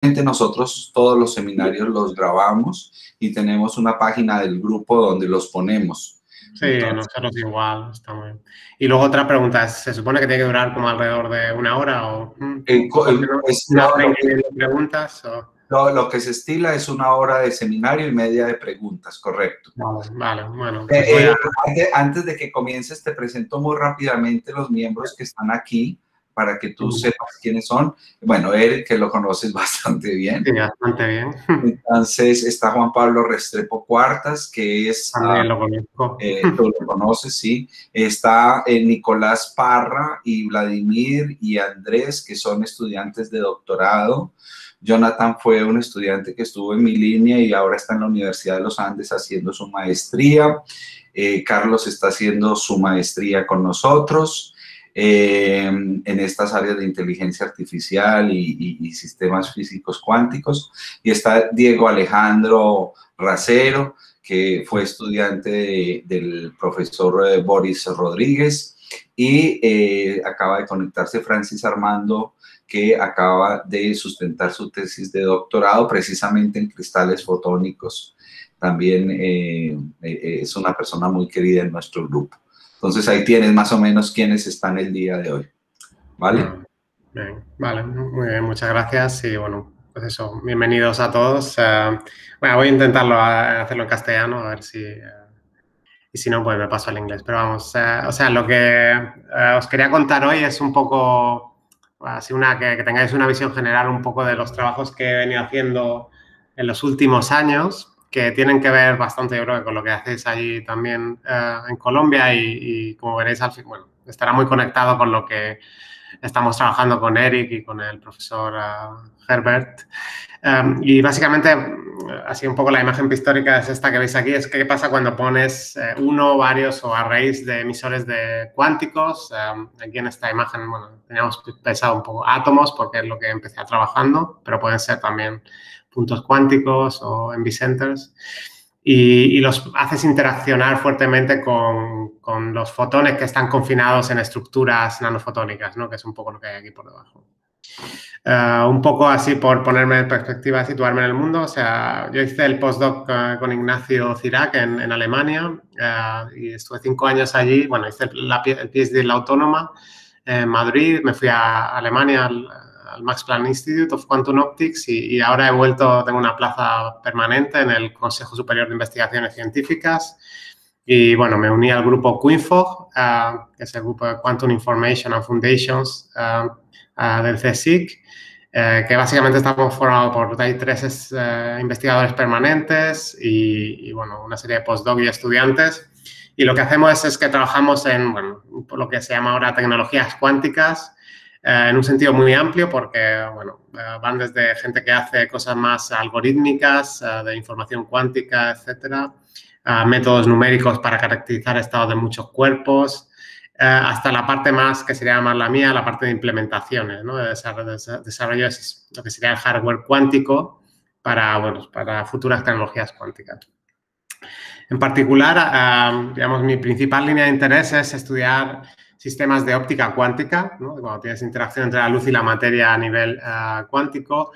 igualmente nosotros todos los seminarios los grabamos y tenemos una página del grupo donde los ponemos. Sí, nosotros igual, está muy bien. Y luego otra pregunta, ¿se supone que tiene que durar como alrededor de una hora o unas 30 preguntas? Lo que se estila es 1 hora de seminario y media de preguntas, correcto. Vale, bueno. Pues antes de que comiences, te presento muy rápidamente los miembros que están aquí para que tú sepas quiénes son. Bueno, Eric, que lo conoces bastante bien. Sí, bastante bien. Entonces, está Juan Pablo Restrepo Cuartas, que es... También lo conozco. Tú lo conoces, sí. Está Nicolás Parra y Vladimir y Andrés, que son estudiantes de doctorado. Jonathan fue un estudiante que estuvo en mi línea y ahora está en la Universidad de los Andes haciendo su maestría. Carlos está haciendo su maestría con nosotros en estas áreas de inteligencia artificial y sistemas físicos cuánticos. Y está Diego Alejandro Racero, que fue estudiante del profesor Boris Rodríguez. Y acaba de conectarse Francis Armando, que acaba de sustentar su tesis de doctorado precisamente en cristales fotónicos. También es una persona muy querida en nuestro grupo. Entonces ahí tienes más o menos quiénes están el día de hoy. ¿Vale? Bien, vale, muy bien, muchas gracias y bueno, pues eso, bienvenidos a todos. Bueno, voy a intentarlo hacerlo en castellano, a ver si... y si no, pues me paso al inglés. Pero vamos, o sea, lo que os quería contar hoy es un poco, así que tengáis una visión general un poco de los trabajos que he venido haciendo en los últimos años, que tienen que ver bastante, yo creo, que con lo que hacéis allí también en Colombia y como veréis al fin, bueno, estará muy conectado con lo que estamos trabajando con Eric y con el profesor Herbert. Y básicamente, así un poco la imagen pictórica es esta que veis aquí, es qué pasa cuando pones uno, varios o arrays de emisores de cuánticos. Aquí en esta imagen, bueno, teníamos pensado un poco átomos porque es lo que empecé trabajando, pero pueden ser también puntos cuánticos o envy centers. Y los haces interaccionar fuertemente con los fotones que están confinados en estructuras nanofotónicas, ¿no? Que es un poco lo que hay aquí por debajo. Un poco así por ponerme en perspectiva, situarme en el mundo. O sea, yo hice el postdoc con Ignacio Cirac en Alemania y estuve 5 años allí. Bueno, hice el PhD en la Autónoma en Madrid. Me fui a Alemania al Max Planck Institute of Quantum Optics y ahora he vuelto, tengo una plaza permanente en el Consejo Superior de Investigaciones Científicas. Y bueno, me uní al grupo QINFOG, que es el grupo de Quantum Information and Foundations del CSIC, que básicamente estamos formados por 3 investigadores permanentes y, bueno, una serie de postdoc y estudiantes. Y lo que hacemos es que trabajamos en, bueno, lo que se llama ahora tecnologías cuánticas, en un sentido muy amplio porque, bueno, van desde gente que hace cosas más algorítmicas, de información cuántica, etcétera, métodos numéricos para caracterizar estados de muchos cuerpos, hasta la parte más, que sería más la mía, la parte de implementaciones, ¿no? De desarrollo de lo que sería el hardware cuántico para, bueno, para futuras tecnologías cuánticas. En particular, digamos, mi principal línea de interés es estudiar sistemas de óptica cuántica, ¿no? Cuando tienes interacción entre la luz y la materia a nivel cuántico,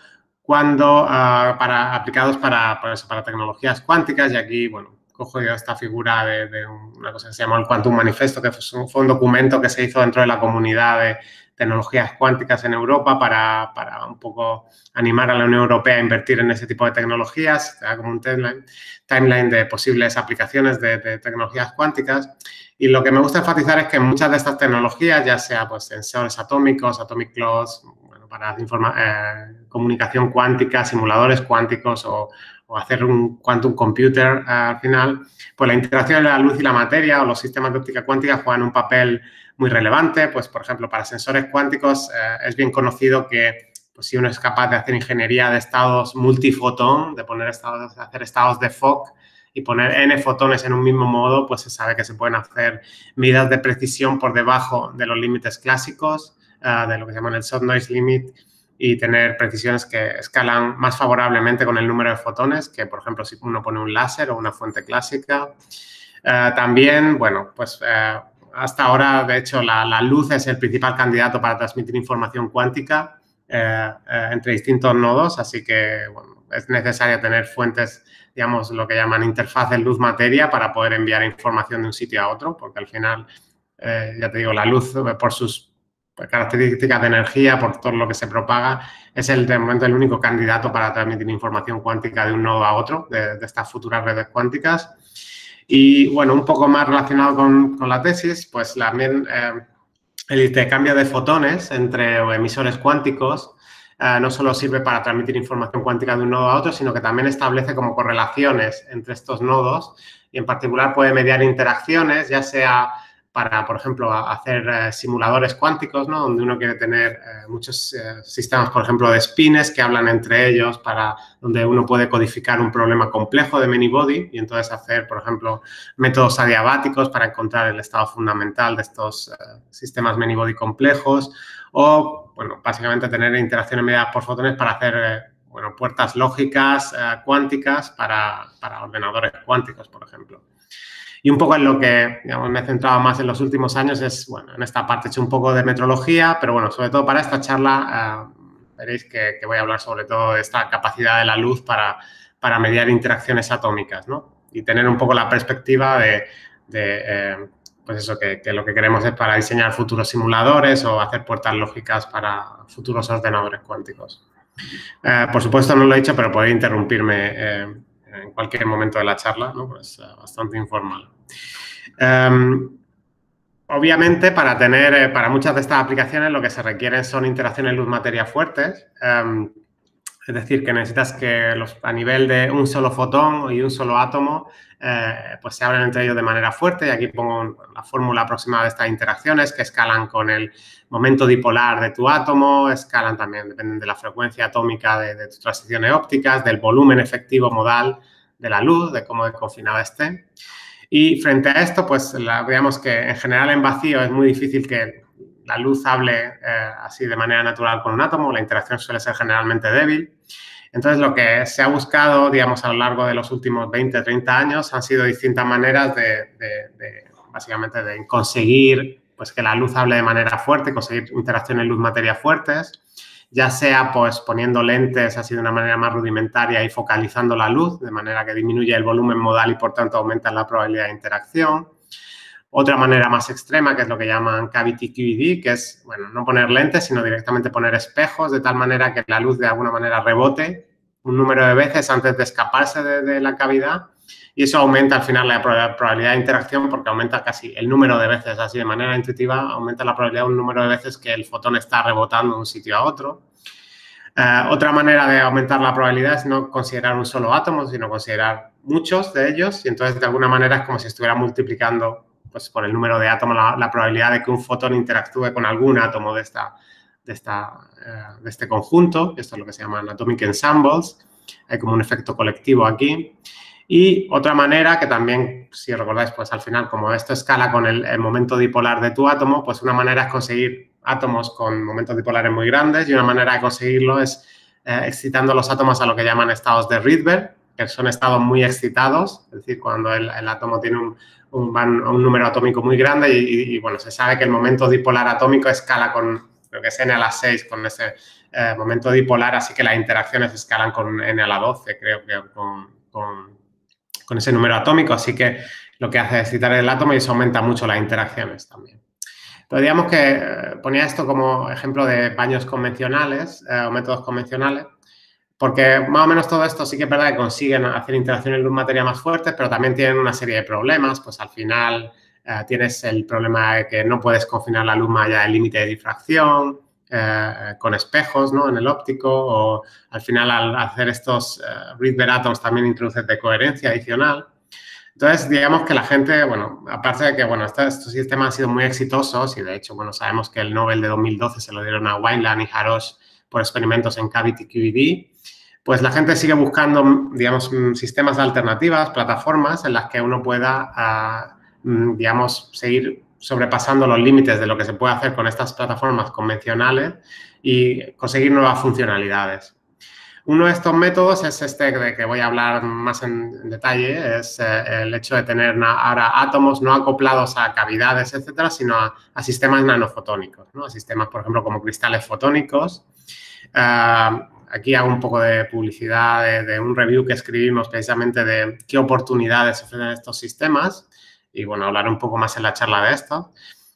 aplicados para tecnologías cuánticas. Y aquí, bueno, cojo yo esta figura de una cosa que se llama el Quantum Manifesto, que fue un documento que se hizo dentro de la comunidad de tecnologías cuánticas en Europa para un poco animar a la Unión Europea a invertir en ese tipo de tecnologías, como un timeline de posibles aplicaciones de tecnologías cuánticas. Y lo que me gusta enfatizar es que muchas de estas tecnologías, ya sea pues sensores atómicos, atomic clocks, bueno, para comunicación cuántica, simuladores cuánticos o hacer un quantum computer al final, pues la interacción de la luz y la materia o los sistemas de óptica cuántica juegan un papel muy relevante. Pues, por ejemplo, para sensores cuánticos es bien conocido que pues, si uno es capaz de hacer ingeniería de estados multifotón, de hacer estados de Fock y poner n fotones en un mismo modo, pues se sabe que se pueden hacer medidas de precisión por debajo de los límites clásicos, de lo que se llama el short noise limit, y tener precisiones que escalan más favorablemente con el número de fotones que, por ejemplo, si uno pone un láser o una fuente clásica. También, bueno, pues hasta ahora, de hecho, la luz es el principal candidato para transmitir información cuántica entre distintos nodos, así que bueno, es necesario tener fuentes, digamos, lo que llaman interfaces luz-materia para poder enviar información de un sitio a otro, porque al final, ya te digo, la luz por sus características de energía, por todo lo que se propaga, es de momento el único candidato para transmitir información cuántica de un nodo a otro, de estas futuras redes cuánticas. Y bueno, un poco más relacionado con la tesis, pues también el intercambio de fotones entre emisores cuánticos no solo sirve para transmitir información cuántica de un nodo a otro, sino que también establece como correlaciones entre estos nodos y en particular puede mediar interacciones, ya sea para, por ejemplo, hacer simuladores cuánticos, ¿no? Donde uno quiere tener muchos sistemas, por ejemplo, de spines que hablan entre ellos, donde uno puede codificar un problema complejo de many-body y entonces hacer, por ejemplo, métodos adiabáticos para encontrar el estado fundamental de estos sistemas many-body complejos o, bueno, básicamente tener interacciones mediadas por fotones para hacer, bueno, puertas lógicas cuánticas para ordenadores cuánticos, por ejemplo. Y un poco en lo que, digamos, me he centrado más en los últimos años es, bueno, en esta parte he hecho un poco de metrología, pero bueno, sobre todo para esta charla veréis que voy a hablar sobre todo de esta capacidad de la luz para mediar interacciones atómicas, ¿no? Y tener un poco la perspectiva pues eso, que lo que queremos es para diseñar futuros simuladores o hacer puertas lógicas para futuros ordenadores cuánticos. Por supuesto, no lo he dicho, pero podéis interrumpirme en cualquier momento de la charla, ¿no? Pues bastante informal. Obviamente, para muchas de estas aplicaciones lo que se requieren son interacciones luz-materia fuertes. Es decir, que necesitas que a nivel de un solo fotón y un solo átomo pues se abren entre ellos de manera fuerte. Y aquí pongo la fórmula aproximada de estas interacciones que escalan con el momento dipolar de tu átomo, escalan también, dependen de la frecuencia atómica de tus transiciones ópticas, del volumen efectivo modal de la luz, de cómo confinada esté. Y frente a esto, pues veamos que en general en vacío es muy difícil que la luz hable así de manera natural con un átomo, la interacción suele ser generalmente débil. Entonces, lo que se ha buscado, digamos, a lo largo de los últimos 20, 30 años han sido distintas maneras básicamente, de conseguir pues, que la luz hable de manera fuerte, conseguir interacciones luz-materia fuertes, ya sea pues poniendo lentes así de una manera más rudimentaria y focalizando la luz, de manera que disminuye el volumen modal y, por tanto, aumenta la probabilidad de interacción. Otra manera más extrema, que es lo que llaman cavity QED, que es, bueno, no poner lentes, sino directamente poner espejos, de tal manera que la luz de alguna manera rebote un número de veces antes de escaparse de la cavidad y eso aumenta al final la probabilidad de interacción porque aumenta casi el número de veces, así de manera intuitiva, aumenta la probabilidad un número de veces que el fotón está rebotando de un sitio a otro. Otra manera de aumentar la probabilidad es no considerar un solo átomo, sino considerar muchos de ellos y entonces de alguna manera es como si estuviera multiplicando pues, por el número de átomos la probabilidad de que un fotón interactúe con algún átomo de este conjunto. Esto es lo que se llaman atomic ensembles. Hay como un efecto colectivo aquí. Y otra manera que también, si recordáis, pues al final, como esto escala con el momento dipolar de tu átomo, pues una manera es conseguir átomos con momentos dipolares muy grandes y una manera de conseguirlo es excitando los átomos a lo que llaman estados de Rydberg, que son estados muy excitados, es decir, cuando el átomo tiene un número atómico muy grande y, bueno, se sabe que el momento dipolar atómico escala con, creo que es n a la 6, con ese momento dipolar, así que las interacciones escalan con n a la 12, creo que con ese número atómico, así que lo que hace es excitar el átomo y eso aumenta mucho las interacciones también. Pero digamos que ponía esto como ejemplo de baños convencionales o métodos convencionales, porque más o menos todo esto sí que es verdad que consiguen hacer interacciones luz-materia más fuertes, pero también tienen una serie de problemas. Pues al final tienes el problema de que no puedes confinar la luz más allá del límite de difracción, con espejos, ¿no? En el óptico, o al final al hacer estos Rydberg atoms también introduces decoherencia adicional. Entonces, digamos que la gente, bueno, aparte de que, bueno, estos sistemas han sido muy exitosos y, de hecho, bueno, sabemos que el Nobel de 2012 se lo dieron a Wineland y Harosh por experimentos en cavity QED, pues la gente sigue buscando, digamos, sistemas alternativas, plataformas en las que uno pueda, digamos, seguir sobrepasando los límites de lo que se puede hacer con estas plataformas convencionales y conseguir nuevas funcionalidades. Uno de estos métodos es este de que voy a hablar más en detalle, es el hecho de tener ahora átomos no acoplados a cavidades, etcétera, sino a sistemas nanofotónicos, ¿no? A sistemas, por ejemplo, como cristales fotónicos. Aquí hago un poco de publicidad de un review que escribimos precisamente de qué oportunidades ofrecen estos sistemas y, bueno, hablar un poco más en la charla de esto.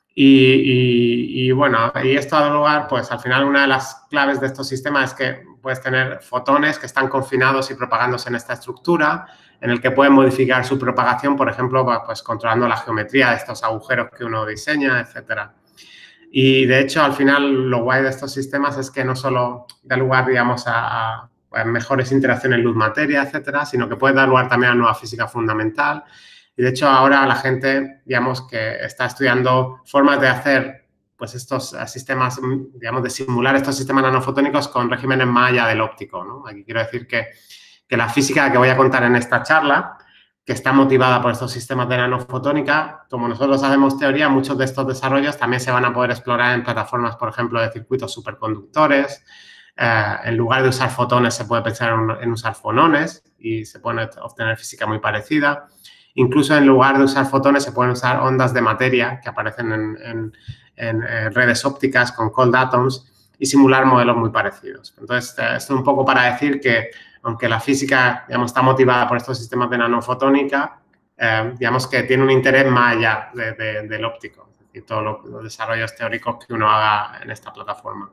Y bueno, y esto ha dado lugar, pues al final una de las claves de estos sistemas es que puedes tener fotones que están confinados y propagándose en esta estructura, en el que pueden modificar su propagación, por ejemplo, pues controlando la geometría de estos agujeros que uno diseña, etcétera. Y de hecho, al final, lo guay de estos sistemas es que no solo da lugar, digamos, a mejores interacciones luz-materia, etcétera, sino que puede dar lugar también a nueva física fundamental. Y de hecho, ahora la gente, digamos, que está estudiando formas de hacer, pues, estos sistemas, digamos, de simular estos sistemas nanofotónicos con regímenes más allá del óptico, ¿no? Aquí quiero decir que la física que voy a contar en esta charla, que está motivada por estos sistemas de nanofotónica, como nosotros hacemos teoría, muchos de estos desarrollos también se van a poder explorar en plataformas, por ejemplo, de circuitos superconductores. En lugar de usar fotones, se puede pensar en usar fonones y se puede obtener física muy parecida. Incluso en lugar de usar fotones, se pueden usar ondas de materia que aparecen en redes ópticas con cold atoms y simular modelos muy parecidos. Entonces, esto es un poco para decir que, aunque la física, digamos, está motivada por estos sistemas de nanofotónica, digamos que tiene un interés más allá del óptico, es decir, todos los desarrollos teóricos que uno haga en esta plataforma.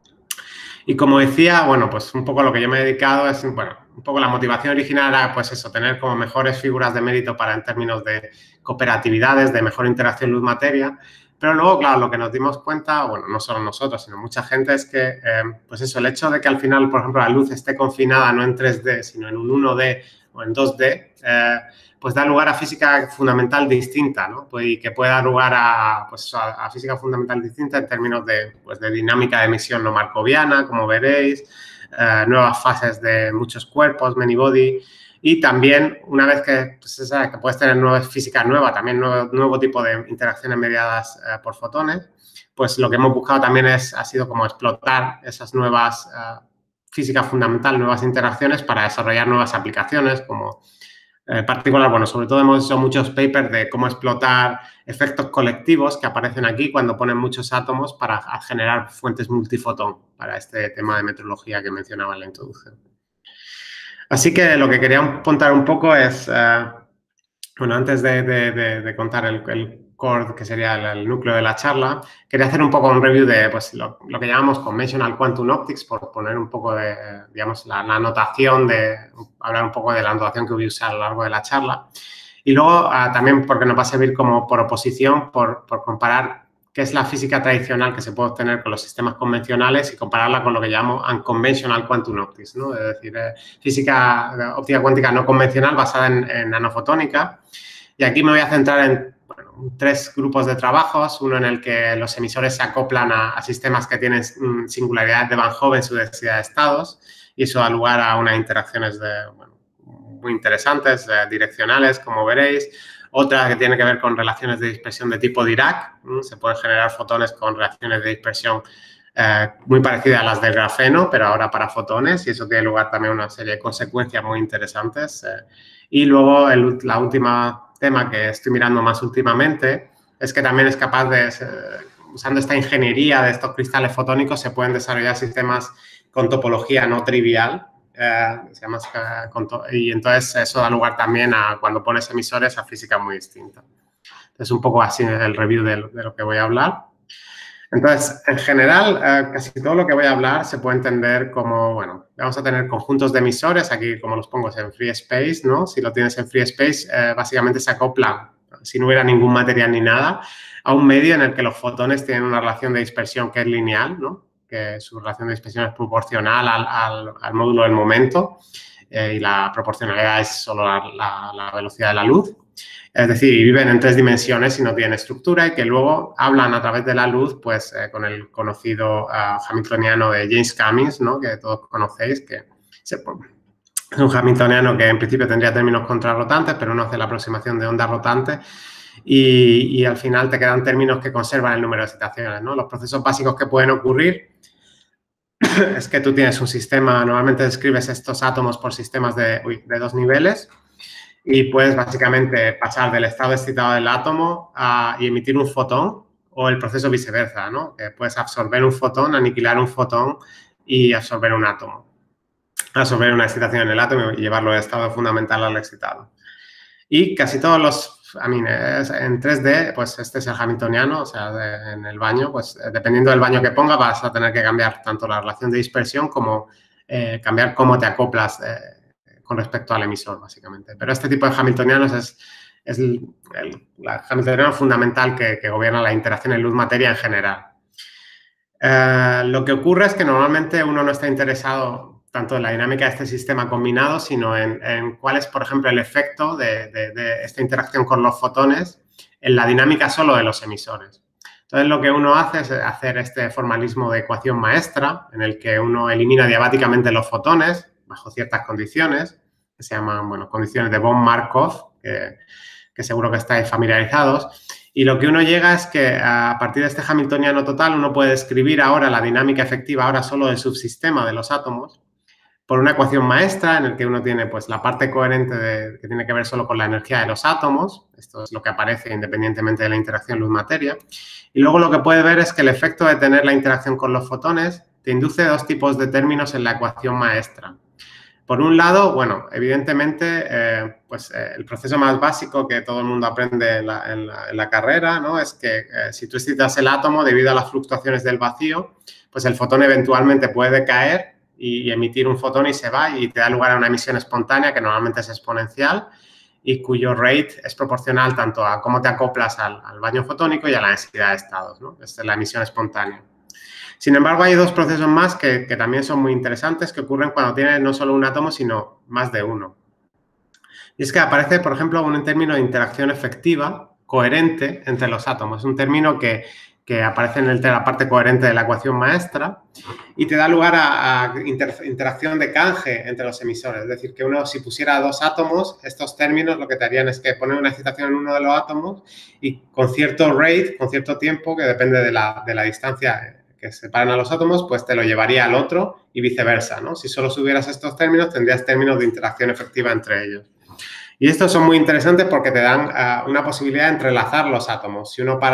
Y como decía, bueno, pues un poco lo que yo me he dedicado es, bueno, un poco la motivación original era, pues eso, tener como mejores figuras de mérito en términos de cooperatividades, de mejor interacción luz-materia. Pero luego, claro, lo que nos dimos cuenta, bueno, no solo nosotros, sino mucha gente, es que, pues eso, el hecho de que al final, por ejemplo, la luz esté confinada no en 3D, sino en un 1D o en 2D, pues da lugar a física fundamental distinta, ¿no? Y que puede dar lugar pues, a física fundamental distinta en términos pues, de dinámica de emisión no markoviana, como veréis, nuevas fases de muchos cuerpos, many body. Y también, una vez que, pues, que puedes tener física nueva, también nuevo tipo de interacciones mediadas por fotones, pues lo que hemos buscado también ha sido como explotar esas nuevas física fundamental, nuevas interacciones para desarrollar nuevas aplicaciones, como en particular, bueno, sobre todo hemos hecho muchos papers de cómo explotar efectos colectivos que aparecen aquí cuando ponen muchos átomos para generar fuentes multifotón para este tema de metrología que mencionaba en la introducción. Así que lo que quería contar un poco es, bueno, antes de contar el core, que sería el núcleo de la charla, quería hacer un poco un review de pues, lo que llamamos Conventional Quantum Optics, por poner un poco de, digamos, la notación, hablar un poco de la notación que voy a usar a lo largo de la charla. Y luego también porque nos va a servir como por oposición, por comparar qué es la física tradicional que se puede obtener con los sistemas convencionales y compararla con lo que llamo Unconventional Quantum Optics, ¿no? Es decir, física óptica cuántica no convencional basada en nanofotónica. Y aquí me voy a centrar en, bueno, 3 grupos de trabajos, uno en el que los emisores se acoplan a sistemas que tienen singularidades de Van Hove en su densidad de estados y eso da lugar a unas interacciones muy interesantes, direccionales, como veréis. Otra que tiene que ver con relaciones de dispersión de tipo Dirac. Se pueden generar fotones con relaciones de dispersión muy parecidas a las del grafeno, pero ahora para fotones, y eso tiene lugar también una serie de consecuencias muy interesantes. Y luego la última tema que estoy mirando más últimamente es que también es capaz de, usando esta ingeniería de estos cristales fotónicos, se pueden desarrollar sistemas con topología no trivial, y entonces eso da lugar también a, cuando pones emisores, a física muy distinta. Entonces, un poco así el review de lo que voy a hablar. Entonces, en general, casi todo lo que voy a hablar se puede entender como, bueno, vamos a tener conjuntos de emisores, aquí como los pongo es en free space, ¿no? Si lo tienes en free space, básicamente se acopla, si no hubiera ningún material ni nada, a un medio en el que los fotones tienen una relación de dispersión que es lineal, ¿no? Que su relación de dispersión es proporcional al módulo del momento y la proporcionalidad es solo la velocidad de la luz. Es decir, viven en 3 dimensiones y no tienen estructura y que luego hablan a través de la luz, pues con el conocido hamiltoniano de James Cummings, ¿no? Que todos conocéis, que es un hamiltoniano que en principio tendría términos contrarrotantes, pero uno hace la aproximación de ondas rotantes y al final te quedan términos que conservan el número de excitaciones, ¿no? Los procesos básicos que pueden ocurrir es que tú tienes un sistema, normalmente describes estos átomos por sistemas de 2 niveles y puedes básicamente pasar del estado excitado del átomo y emitir un fotón o el proceso viceversa, ¿no? Que puedes absorber un fotón, aniquilar un fotón y absorber un átomo, absorber una excitación en el átomo y llevarlo del estado fundamental al excitado. Y casi todos los amines en 3D, pues este es el hamiltoniano, o sea, en el baño, pues dependiendo del baño que ponga vas a tener que cambiar tanto la relación de dispersión como cambiar cómo te acoplas con respecto al emisor, básicamente. Pero este tipo de hamiltonianos es el hamiltoniano fundamental que gobierna la interacción en luz-materia en general. Lo que ocurre es que normalmente uno no está interesado tanto en la dinámica de este sistema combinado, sino en cuál es, por ejemplo, el efecto de esta interacción con los fotones en la dinámica solo de los emisores. Entonces, lo que uno hace es hacer este formalismo de ecuación maestra, en el que uno elimina diabáticamente los fotones bajo ciertas condiciones, que se llaman, bueno, condiciones de Von-Markov, que seguro que estáis familiarizados. Y lo que uno llega es que a partir de este hamiltoniano total uno puede describir ahora la dinámica efectiva ahora solo del subsistema de los átomos por una ecuación maestra en la que uno tiene pues la parte coherente que tiene que ver solo con la energía de los átomos. Esto es lo que aparece independientemente de la interacción luz-materia. Y luego lo que puede ver es que el efecto de tener la interacción con los fotones te induce dos tipos de términos en la ecuación maestra. Por un lado, bueno, evidentemente, el proceso más básico que todo el mundo aprende en la carrera, ¿no? Es que si tú excitas el átomo debido a las fluctuaciones del vacío, pues el fotón eventualmente puede decaer y emitir un fotón y se va y te da lugar a una emisión espontánea que normalmente es exponencial y cuyo rate es proporcional tanto a cómo te acoplas al baño fotónico y a la densidad de estados, ¿no? Esta es la emisión espontánea. Sin embargo, hay dos procesos más que también son muy interesantes que ocurren cuando tienes no solo un átomo, sino más de uno. Y es que aparece, por ejemplo, un término de interacción efectiva coherente entre los átomos. Es un término que aparece en la parte coherente de la ecuación maestra y te da lugar a interacción de canje entre los emisores. Es decir, que uno, si pusiera dos átomos, estos términos lo que te harían es que poner una excitación en uno de los átomos y con cierto rate, con cierto tiempo, que depende de la distancia que separan a los átomos, pues te lo llevaría al otro y viceversa, ¿no? Si solo subieras estos términos, tendrías términos de interacción efectiva entre ellos. Y estos son muy interesantes porque te dan una posibilidad de entrelazar los átomos. Si uno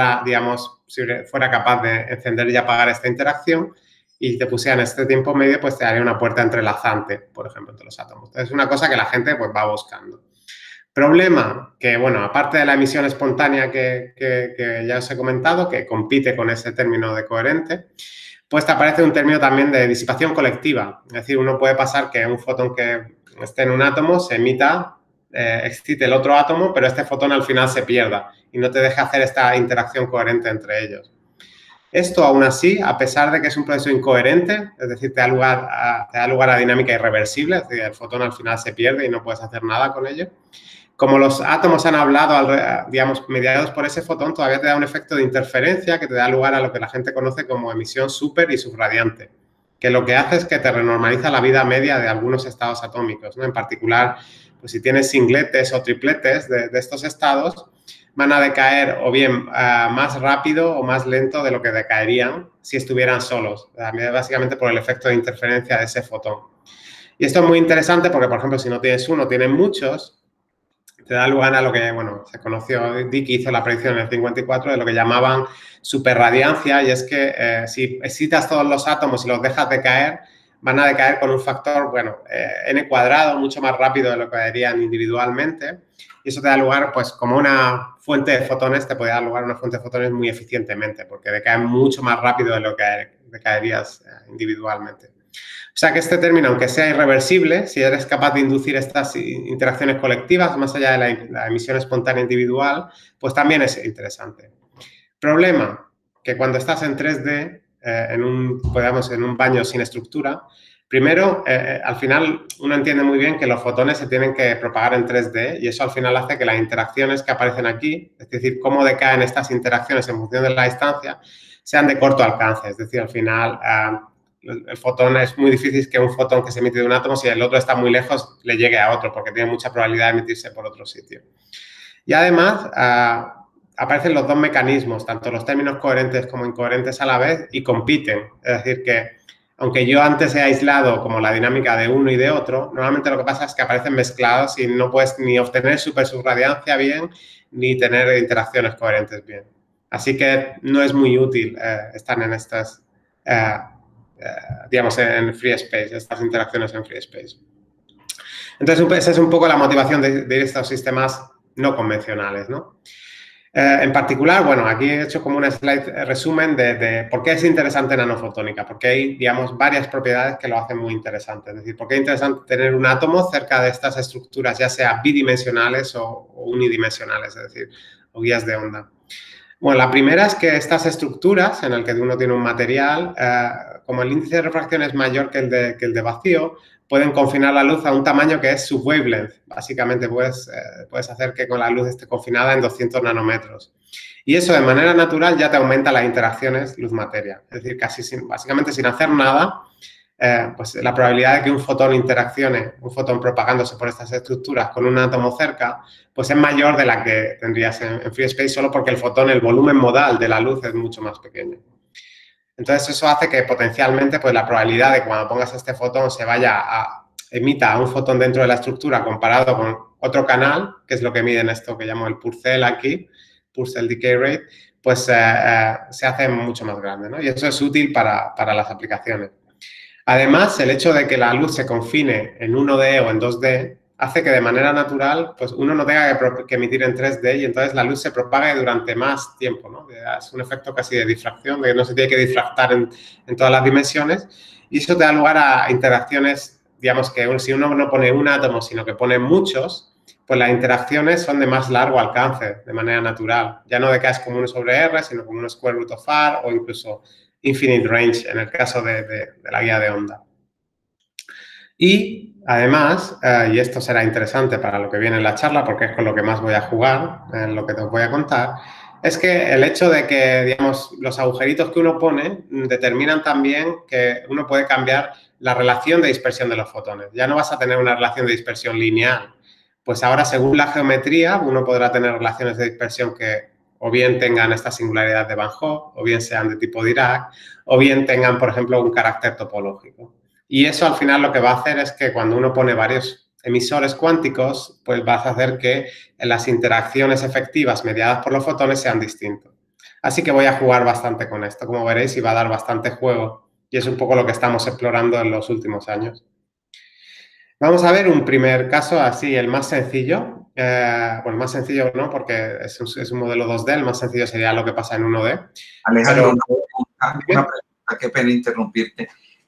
si fuera capaz de encender y apagar esta interacción y te pusieran este tiempo medio, pues te daría una puerta entrelazante, por ejemplo, entre los átomos. Entonces, es una cosa que la gente pues, va buscando. Problema que, bueno, aparte de la emisión espontánea que ya os he comentado, que compite con ese término de coherente, pues te aparece un término también de disipación colectiva. Es decir, uno puede pasar que un fotón que esté en un átomo se emita, excite el otro átomo, pero este fotón al final se pierda y no te deja hacer esta interacción coherente entre ellos. Esto, aún así, a pesar de que es un proceso incoherente, es decir, te da lugar a dinámica irreversible, es decir, el fotón al final se pierde y no puedes hacer nada con ello. Como los átomos han hablado, digamos, mediados por ese fotón, todavía te da un efecto de interferencia que te da lugar a lo que la gente conoce como emisión super y subradiante, que lo que hace es que te renormaliza la vida media de algunos estados atómicos, ¿no? En particular, pues si tienes singletes o tripletes de estos estados, van a decaer o bien más rápido o más lento de lo que decaerían si estuvieran solos, básicamente por el efecto de interferencia de ese fotón. Y esto es muy interesante porque, por ejemplo, si no tienes uno, tienes muchos, te da lugar a lo que, bueno, se conoció, Dickey hizo la predicción en el 54 de lo que llamaban superradiancia, y es que si excitas todos los átomos y los dejas decaer, van a decaer con un factor, bueno, n cuadrado, mucho más rápido de lo que caerían individualmente, y eso te da lugar, pues, como una fuente de fotones, te puede dar lugar a una fuente de fotones muy eficientemente, porque decaen mucho más rápido de lo que decaerías individualmente. O sea que este término, aunque sea irreversible, si eres capaz de inducir estas interacciones colectivas más allá de la emisión espontánea individual, pues también es interesante. Problema, que cuando estás en 3D, en un baño sin estructura, primero, al final uno entiende muy bien que los fotones se tienen que propagar en 3D y eso al final hace que las interacciones que aparecen aquí, es decir, cómo decaen estas interacciones en función de la distancia, sean de corto alcance. Es decir, al final el fotón es muy difícil que un fotón que se emite de un átomo, si el otro está muy lejos, le llegue a otro, porque tiene mucha probabilidad de emitirse por otro sitio. Y además, aparecen los dos mecanismos, tanto los términos coherentes como incoherentes a la vez, y compiten. Es decir, que aunque yo antes he aislado como la dinámica de uno y de otro, normalmente lo que pasa es que aparecen mezclados y no puedes ni obtener subradiancia bien, ni tener interacciones coherentes bien. Así que no es muy útil estar en estas digamos, en free space, estas interacciones en free space. Entonces, esa es un poco la motivación de ir a estos sistemas no convencionales, ¿no? En particular, bueno, aquí he hecho como un slide resumen de por qué es interesante nanofotónica, porque hay, digamos, varias propiedades que lo hacen muy interesante. Es decir, por qué es interesante tener un átomo cerca de estas estructuras, ya sea bidimensionales o unidimensionales, es decir, o guías de onda. Bueno, la primera es que estas estructuras en las que uno tiene un material, como el índice de refracción es mayor que el de vacío, pueden confinar la luz a un tamaño que es su wavelength. Básicamente puedes hacer que con la luz esté confinada en 200 nanómetros. Y eso de manera natural ya te aumenta las interacciones luz-materia. Es decir, básicamente sin hacer nada, pues la probabilidad de que un fotón interaccione, un fotón propagándose por estas estructuras con un átomo cerca, pues es mayor de la que tendrías en free space solo porque el fotón, el volumen modal de la luz es mucho más pequeño. Entonces, eso hace que potencialmente pues, la probabilidad de que cuando pongas este fotón se emita un fotón dentro de la estructura comparado con otro canal, que es lo que miden esto que llamo el Purcell aquí, Purcell Decay Rate, pues se hace mucho más grande, ¿no? Y eso es útil para las aplicaciones. Además, el hecho de que la luz se confine en 1D o en 2D hace que de manera natural pues uno no tenga que emitir en 3D y entonces la luz se propague durante más tiempo, ¿no? Es un efecto casi de difracción, de que no se tiene que difractar en todas las dimensiones y eso te da lugar a interacciones, digamos que si uno no pone un átomo, sino que pone muchos, pues las interacciones son de más largo alcance, de manera natural. Ya no de que es como 1 sobre R, sino como 1 square root of R o incluso infinite range en el caso de la guía de onda. Y además, y esto será interesante para lo que viene en la charla porque es con lo que más voy a jugar, en lo que te voy a contar, es que el hecho de que, digamos, los agujeritos que uno pone determinan también que uno puede cambiar la relación de dispersión de los fotones. Ya no vas a tener una relación de dispersión lineal. Pues ahora, según la geometría, uno podrá tener relaciones de dispersión que o bien tengan esta singularidad de Van Hoff, o bien sean de tipo Dirac, o bien tengan, por ejemplo, un carácter topológico. Y eso al final lo que va a hacer es que cuando uno pone varios emisores cuánticos, pues vas a hacer que las interacciones efectivas mediadas por los fotones sean distintos. Así que voy a jugar bastante con esto, como veréis, y va a dar bastante juego. Y es un poco lo que estamos explorando en los últimos años. Vamos a ver un primer caso así, el más sencillo. Bueno, el más sencillo no, porque es un modelo 2D, el más sencillo sería lo que pasa en 1D. Alejandro, una pregunta, qué pena interrumpirte.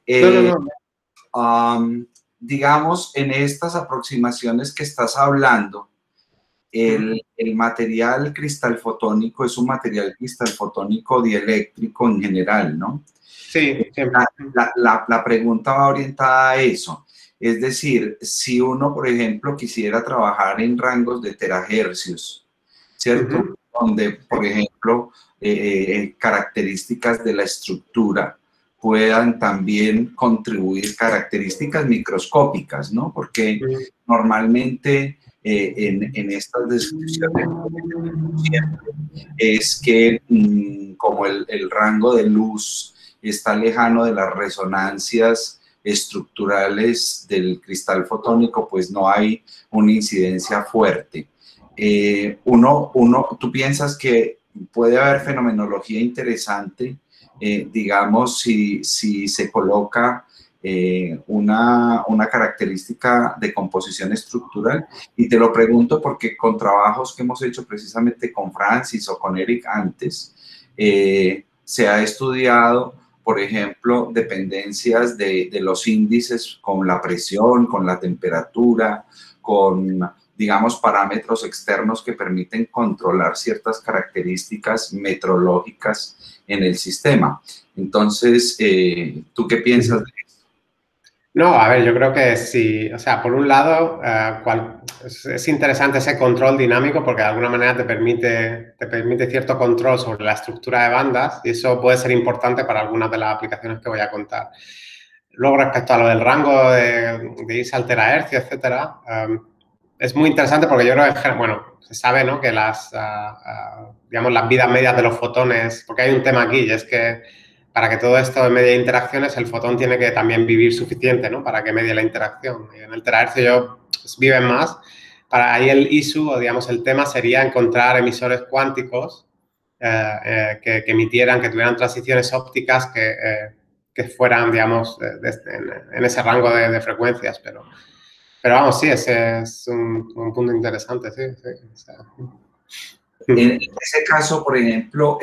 No. Digamos, en estas aproximaciones que estás hablando, el material cristalfotónico es un material cristalfotónico dieléctrico en general, ¿no? Sí, siempre. La pregunta va orientada a eso. Es decir, si uno, por ejemplo, quisiera trabajar en rangos de terahercios, ¿cierto? Donde, por ejemplo, características de la estructura puedan también contribuir características microscópicas, ¿no? Porque normalmente en estas descripciones es que como el rango de luz está lejano de las resonancias estructurales del cristal fotónico, pues no hay una incidencia fuerte. ¿Tú piensas que puede haber fenomenología interesante, digamos, si se coloca una característica de composición estructural? Y te lo pregunto porque con trabajos que hemos hecho precisamente con Francis o con Eric antes, se ha estudiado, por ejemplo, dependencias de los índices con la presión, con la temperatura, con, digamos, parámetros externos que permiten controlar ciertas características metrológicas en el sistema. Entonces, ¿tú qué piensas de esto? No, a ver, yo creo que sí. O sea, por un lado, es interesante ese control dinámico porque de alguna manera te permite cierto control sobre la estructura de bandas y eso puede ser importante para algunas de las aplicaciones que voy a contar. Luego, respecto a lo del rango de irse al terahercio, etcétera, es muy interesante porque yo creo que, bueno, se sabe, ¿no? Que digamos, las vidas medias de los fotones, porque hay un tema aquí y es que para que todo esto medie interacciones, el fotón tiene que también vivir suficiente, ¿no? Para que medie la interacción. Y en el terahercio viven más. Para ahí el issue, o digamos, el tema sería encontrar emisores cuánticos que emitieran, que tuvieran transiciones ópticas que fueran, digamos, en ese rango de frecuencias, pero vamos, sí, ese es un punto interesante, sí, sí. O sea, En ese caso, por ejemplo,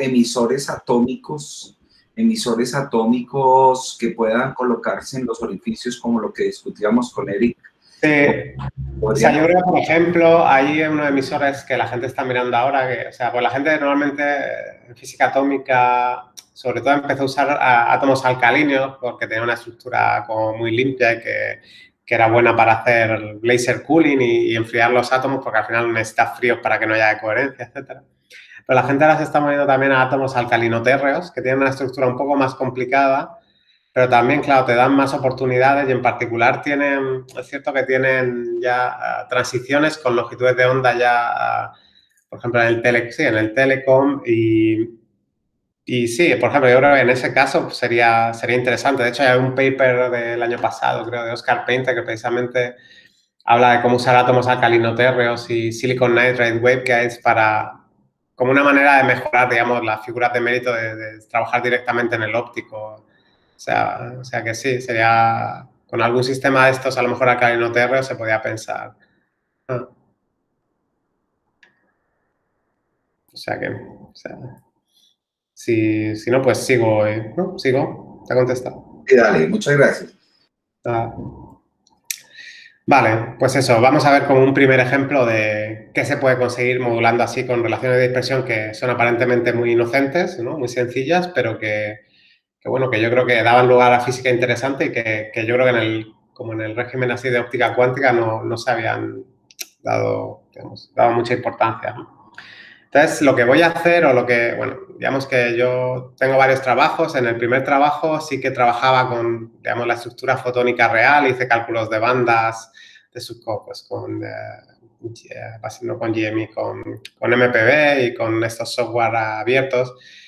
emisores atómicos que puedan colocarse en los orificios, como lo que discutíamos con Eric. sí. O sea, yo creo que, por ejemplo, hay unos emisores que la gente está mirando ahora, que, o sea, pues la gente normalmente en física atómica, sobre todo empezó a usar átomos alcalinos porque tenía una estructura como muy limpia y que era buena para hacer laser cooling y enfriar los átomos porque al final necesitas fríos para que no haya coherencia, etcétera. Pero la gente ahora se está moviendo también a átomos alcalinotérreos, que tienen una estructura un poco más complicada, pero también, claro, te dan más oportunidades y en particular es cierto que tienen ya transiciones con longitudes de onda ya, por ejemplo, en el telecom y sí, por ejemplo, yo creo que en ese caso sería interesante. De hecho, hay un paper del año pasado, creo, de Oscar Painter, que precisamente habla de cómo usar átomos alcalinotérreos y silicon nitride wave guides como una manera de mejorar, digamos, las figuras de mérito de trabajar directamente en el óptico. O sea que sí, sería con algún sistema de estos, a lo mejor alcalinotérreo se podía pensar. O sea que, si no, pues sigo, ¿no? Sigo, te he contestado. Sí, dale, muchas gracias. Vale, pues eso, vamos a ver como un primer ejemplo de qué se puede conseguir modulando así con relaciones de dispersión que son aparentemente muy inocentes, ¿no? Muy sencillas, pero bueno, que yo creo que daban lugar a física interesante y que yo creo que como en el régimen así de óptica cuántica no se habían dado, digamos, dado mucha importancia, ¿no? Entonces, lo que voy a hacer bueno, digamos que yo tengo varios trabajos. En el primer trabajo sí que trabajaba con, digamos, la estructura fotónica real, hice cálculos de bandas de subcopos con GMI, con MPB y con estos software abiertos.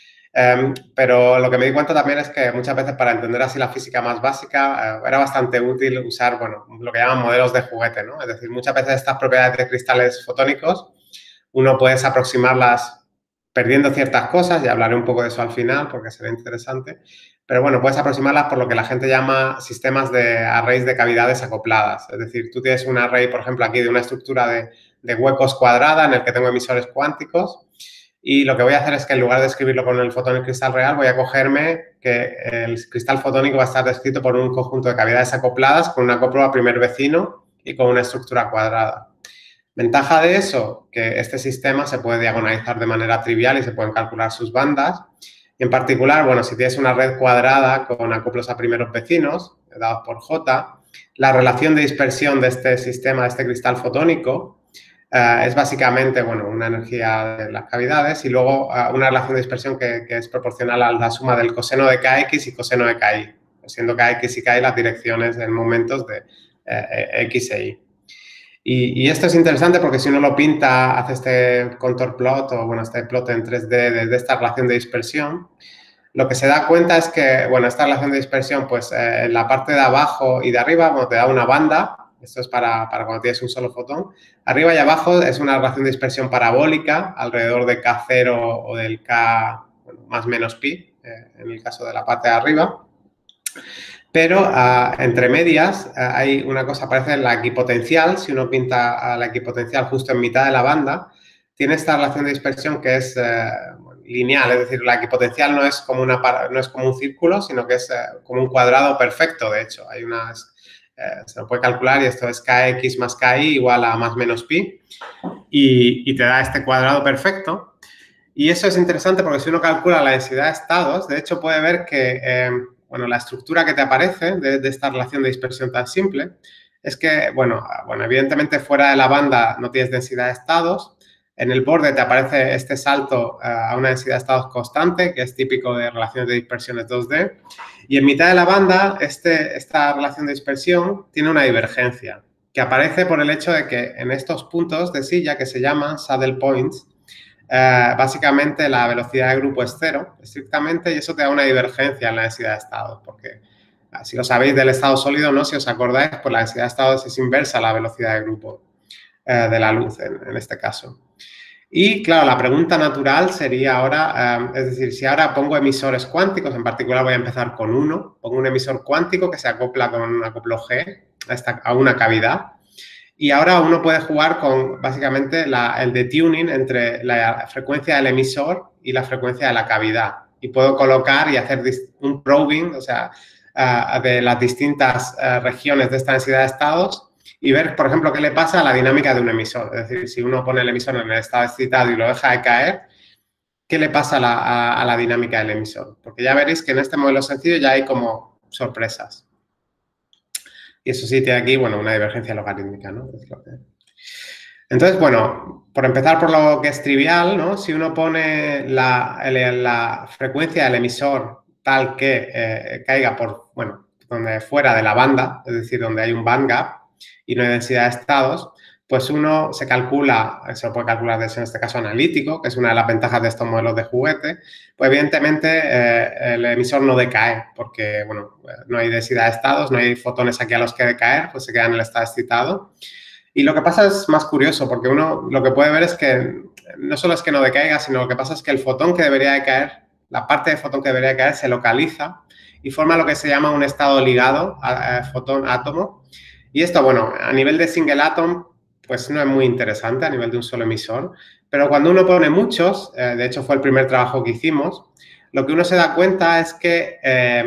Pero lo que me di cuenta también es que muchas veces para entender así la física más básica era bastante útil usar, bueno, lo que llaman modelos de juguete, ¿no? Es decir, muchas veces estas propiedades de cristales fotónicos uno puedes aproximarlas perdiendo ciertas cosas, y hablaré un poco de eso al final porque será interesante, pero bueno, puedes aproximarlas por lo que la gente llama sistemas de arrays de cavidades acopladas. Es decir, tú tienes un array, por ejemplo, aquí de una estructura de huecos cuadrada en el que tengo emisores cuánticos y lo que voy a hacer es que en lugar de escribirlo con el fotón y el cristal real, voy a cogerme que el cristal fotónico va a estar descrito por un conjunto de cavidades acopladas con un acoplo a primer vecino y con una estructura cuadrada. Ventaja de eso, que este sistema se puede diagonalizar de manera trivial y se pueden calcular sus bandas. Y en particular, bueno, si tienes una red cuadrada con acoplos a primeros vecinos, dados por J, la relación de dispersión de este sistema, de este cristal fotónico, es básicamente, bueno, una energía de las cavidades y luego una relación de dispersión que es proporcional a la suma del coseno de Kx y coseno de Ki, siendo Kx y Ki las direcciones en momentos de X e Y. Y esto es interesante porque si uno lo pinta, hace este contour plot o, bueno, este plot en 3D de esta relación de dispersión, lo que se da cuenta es que, bueno, esta relación de dispersión, pues en la parte de abajo y de arriba, bueno, te da una banda, esto es para cuando tienes un solo fotón, arriba y abajo es una relación de dispersión parabólica alrededor de K0 o del K, bueno, más menos pi, en el caso de la parte de arriba. Pero entre medias hay una cosa, parece la equipotencial. Si uno pinta la equipotencial justo en mitad de la banda, tiene esta relación de dispersión que es lineal, es decir, la equipotencial no es como un círculo, sino que es como un cuadrado perfecto, de hecho. Se lo puede calcular y esto es Kx más Ki igual a más menos pi y te da este cuadrado perfecto. Y eso es interesante porque si uno calcula la densidad de estados, de hecho puede ver que bueno, la estructura que te aparece de esta relación de dispersión tan simple es que, bueno, evidentemente fuera de la banda no tienes densidad de estados, en el borde te aparece este salto a una densidad de estados constante, que es típico de relaciones de dispersiones 2D, y en mitad de la banda esta relación de dispersión tiene una divergencia, que aparece por el hecho de que en estos puntos de silla que se llaman saddle points, básicamente la velocidad de grupo es cero, estrictamente, y eso te da una divergencia en la densidad de estados, porque si lo sabéis del estado sólido, ¿no? Si os acordáis, pues la densidad de estados es inversa a la velocidad de grupo de la luz en este caso. Y claro, la pregunta natural sería ahora, es decir, si ahora pongo emisores cuánticos, en particular voy a empezar con uno, pongo un emisor cuántico que se acopla con un acoplo G a una cavidad. Y ahora uno puede jugar con básicamente el detuning entre la frecuencia del emisor y la frecuencia de la cavidad. Y puedo colocar y hacer un probing, o sea, de las distintas regiones de esta densidad de estados y ver, por ejemplo, qué le pasa a la dinámica de un emisor. Es decir, si uno pone el emisor en el estado excitado y lo deja de caer, ¿qué le pasa a la dinámica del emisor? Porque ya veréis que en este modelo sencillo ya hay como sorpresas. Y eso sí tiene aquí, bueno, una divergencia logarítmica, ¿no? Entonces, bueno, por empezar por lo que es trivial, ¿no? Si uno pone la frecuencia del emisor tal que caiga por, bueno, donde fuera de la banda, es decir, donde hay un bandgap y no hay densidad de estados, pues uno se calcula, se lo puede calcular desde en este caso analítico, que es una de las ventajas de estos modelos de juguete, pues evidentemente el emisor no decae porque, bueno, no hay densidad de estados, no hay fotones aquí a los que decaer, pues se queda en el estado excitado. Y lo que pasa es más curioso, porque uno lo que puede ver es que no solo es que no decaiga, sino lo que pasa es que el fotón que debería de caer, la parte de fotón que debería de caer se localiza y forma lo que se llama un estado ligado fotón-átomo. Y esto, bueno, a nivel de single atom, pues no es muy interesante a nivel de un solo emisor, pero cuando uno pone muchos, de hecho fue el primer trabajo que hicimos, lo que uno se da cuenta es que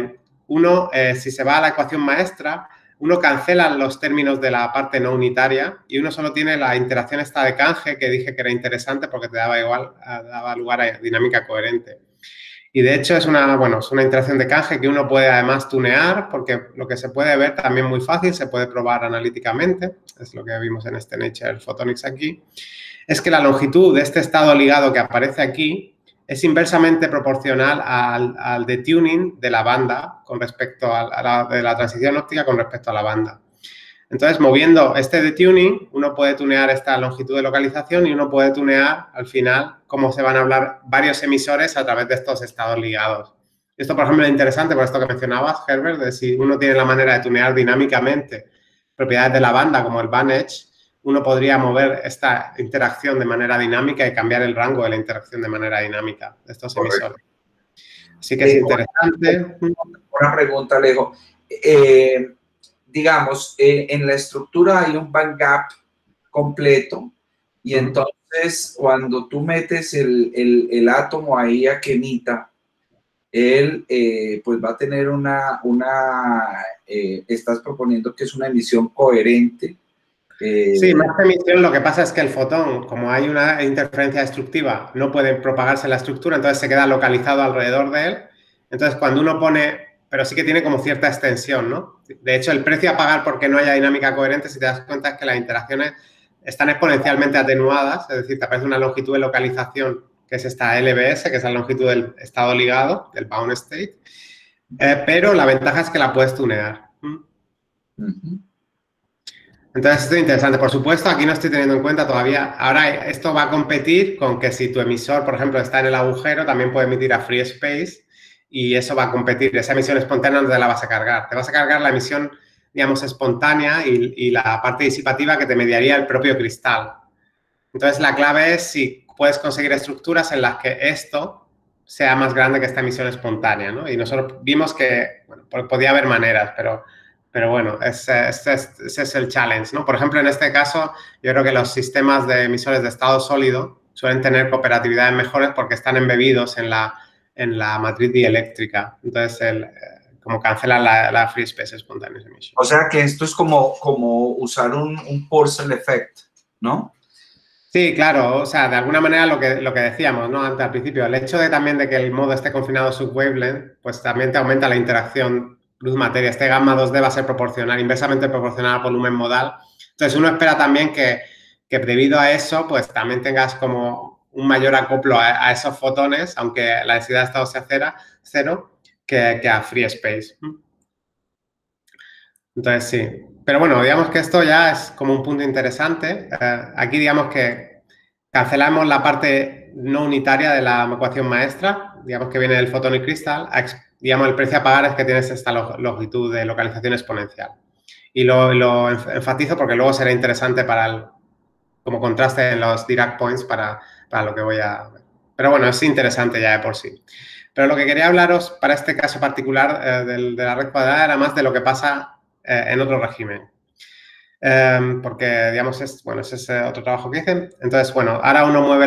si se va a la ecuación maestra, uno cancela los términos de la parte no unitaria y uno solo tiene la interacción esta de canje que dije que era interesante porque te daba lugar a dinámica coherente. Y de hecho es una interacción de canje que uno puede además tunear porque lo que se puede ver también muy fácil, se puede probar analíticamente, es lo que vimos en este Nature Photonics aquí, es que la longitud de este estado ligado que aparece aquí es inversamente proporcional al detuning de la banda con respecto de la transición óptica con respecto a la banda. Entonces, moviendo este detuning, uno puede tunear esta longitud de localización y uno puede tunear, al final, cómo se van a hablar varios emisores a través de estos estados ligados. Esto, por ejemplo, es interesante por esto que mencionabas, Herbert, de si uno tiene la manera de tunear dinámicamente propiedades de la banda, como el band edge, uno podría mover esta interacción de manera dinámica y cambiar el rango de la interacción de manera dinámica de estos emisores. Así que es interesante. Una pregunta, Alejo. Digamos, en la estructura hay un bandgap completo y entonces cuando tú metes el átomo ahí a que emita, él pues va a tener estás proponiendo que es una emisión coherente. Sí, más que emisión, lo que pasa es que el fotón, como hay una interferencia destructiva, no puede propagarse en la estructura, entonces se queda localizado alrededor de él. Entonces, cuando uno pone, pero sí que tiene como cierta extensión, ¿no? De hecho, el precio a pagar porque no haya dinámica coherente, si te das cuenta, es que las interacciones están exponencialmente atenuadas, es decir, te aparece una longitud de localización, que es esta LBS, que es la longitud del estado ligado, del bound state, pero la ventaja es que la puedes tunear. Entonces, esto es interesante. Por supuesto, aquí no estoy teniendo en cuenta todavía. Ahora, esto va a competir con que si tu emisor, por ejemplo, está en el agujero, también puede emitir a free space y eso va a competir. Esa emisión espontánea no te la vas a cargar. Te vas a cargar la emisión, digamos, espontánea y la parte disipativa que te mediaría el propio cristal. Entonces, la clave es si puedes conseguir estructuras en las que esto sea más grande que esta emisión espontánea, ¿no? Y nosotros vimos que, bueno, podía haber maneras, pero bueno, ese es el challenge, ¿no? Por ejemplo, en este caso, yo creo que los sistemas de emisores de estado sólido suelen tener cooperatividades mejores porque están embebidos en la matriz dieléctrica. Entonces, como cancelan la free space spontaneous emission. O sea que esto es como usar un Purcell effect, ¿no? Sí, claro, o sea, de alguna manera lo que decíamos, ¿no? Antes al principio, el hecho también de que el modo esté confinado sub-wavelength, pues también te aumenta la interacción luz-materia. Este gamma 2D va a ser proporcional, inversamente proporcional al volumen modal. Entonces, uno espera también que debido a eso, pues también tengas como un mayor acoplo a esos fotones, aunque la densidad de estado sea cero, que a free space. Entonces, sí. Pero bueno, digamos que esto ya es como un punto interesante. Aquí digamos que cancelamos la parte no unitaria de la ecuación maestra, digamos que viene del photonic crystal. Digamos, el precio a pagar es que tienes esta longitud de localización exponencial. Y lo enfatizo porque luego será interesante para como contraste en los Dirac Points para lo que voy a ver. Pero bueno, es interesante ya de por sí. Pero lo que quería hablaros para este caso particular de la red cuadrada era más de lo que pasa en otro régimen. Porque, digamos, ese es otro trabajo que hice. Entonces, bueno, ahora uno mueve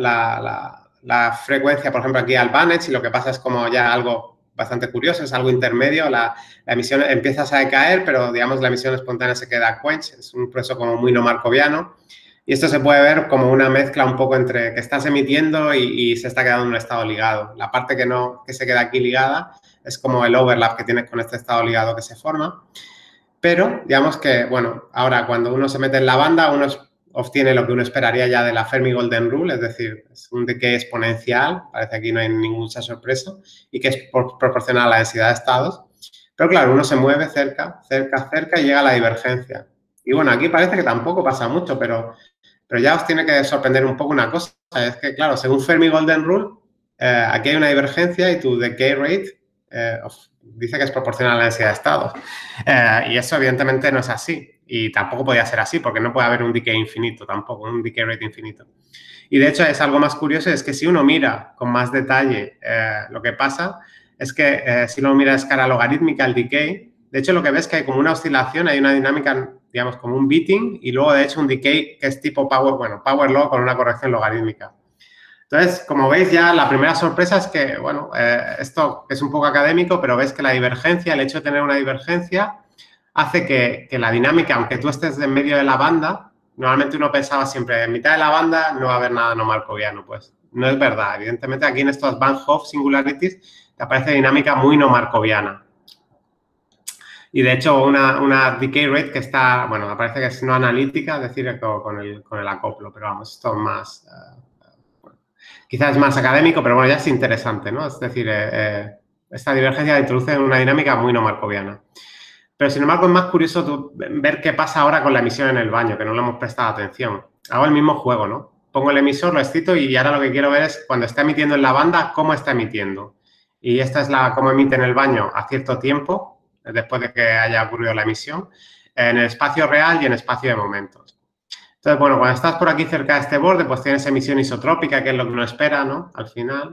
la frecuencia, por ejemplo, aquí al Banach y lo que pasa es como ya algo bastante curioso, es algo intermedio. La emisión empieza a decaer, pero, digamos, la emisión espontánea se queda quench. Es un proceso como muy no markoviano. Y esto se puede ver como una mezcla un poco entre que estás emitiendo y se está quedando en un estado ligado. La parte que se queda aquí ligada es como el overlap que tienes con este estado ligado que se forma. Pero, digamos que, bueno, ahora cuando uno se mete en la banda, uno obtiene lo que uno esperaría ya de la Fermi Golden Rule, es decir, es un decay exponencial, parece que aquí no hay ninguna sorpresa, y que es proporcional a la densidad de estados. Pero claro, uno se mueve cerca y llega a la divergencia. Y bueno, aquí parece que tampoco pasa mucho, pero ya os tiene que sorprender un poco una cosa, es que, claro, según Fermi Golden Rule, aquí hay una divergencia y tu decay rate dice que es proporcional a la densidad de estados. Y eso evidentemente no es así. Y tampoco podía ser así, porque no puede haber un decay infinito tampoco, un decay rate infinito. Y de hecho es algo más curioso, es que si uno mira con más detalle lo que pasa, es que si uno mira a escala logarítmica el decay, de hecho lo que ves es que hay como una oscilación, hay una dinámica, digamos, como un beating, y luego de hecho un decay que es tipo power law con una corrección logarítmica. Entonces, como veis ya, la primera sorpresa es que, bueno, esto es un poco académico, pero ves que la divergencia, el hecho de tener una divergencia, hace que la dinámica, aunque tú estés en medio de la banda, normalmente uno pensaba siempre, en mitad de la banda no va a haber nada no markoviano. Pues no es verdad. Evidentemente, aquí en estos Van Hoff singularities te aparece dinámica muy no markoviana. Y de hecho, una decay rate que está, bueno, aparece que es no analítica, es decir, con el acoplo, pero vamos, esto es más... quizás es más académico, pero bueno, ya es interesante, ¿no? Es decir, esta divergencia introduce una dinámica muy no markoviana. Pero sin embargo es más curioso ver qué pasa ahora con la emisión en el baño, que no le hemos prestado atención. Hago el mismo juego, ¿no? Pongo el emisor, lo excito y ahora lo que quiero ver es cuando está emitiendo en la banda, cómo está emitiendo. Y esta es cómo emite en el baño a cierto tiempo, después de que haya ocurrido la emisión, en el espacio real y en espacio de momentos. Entonces, bueno, cuando estás por aquí cerca de este borde, pues tienes emisión isotrópica, que es lo que uno espera, ¿no? Al final.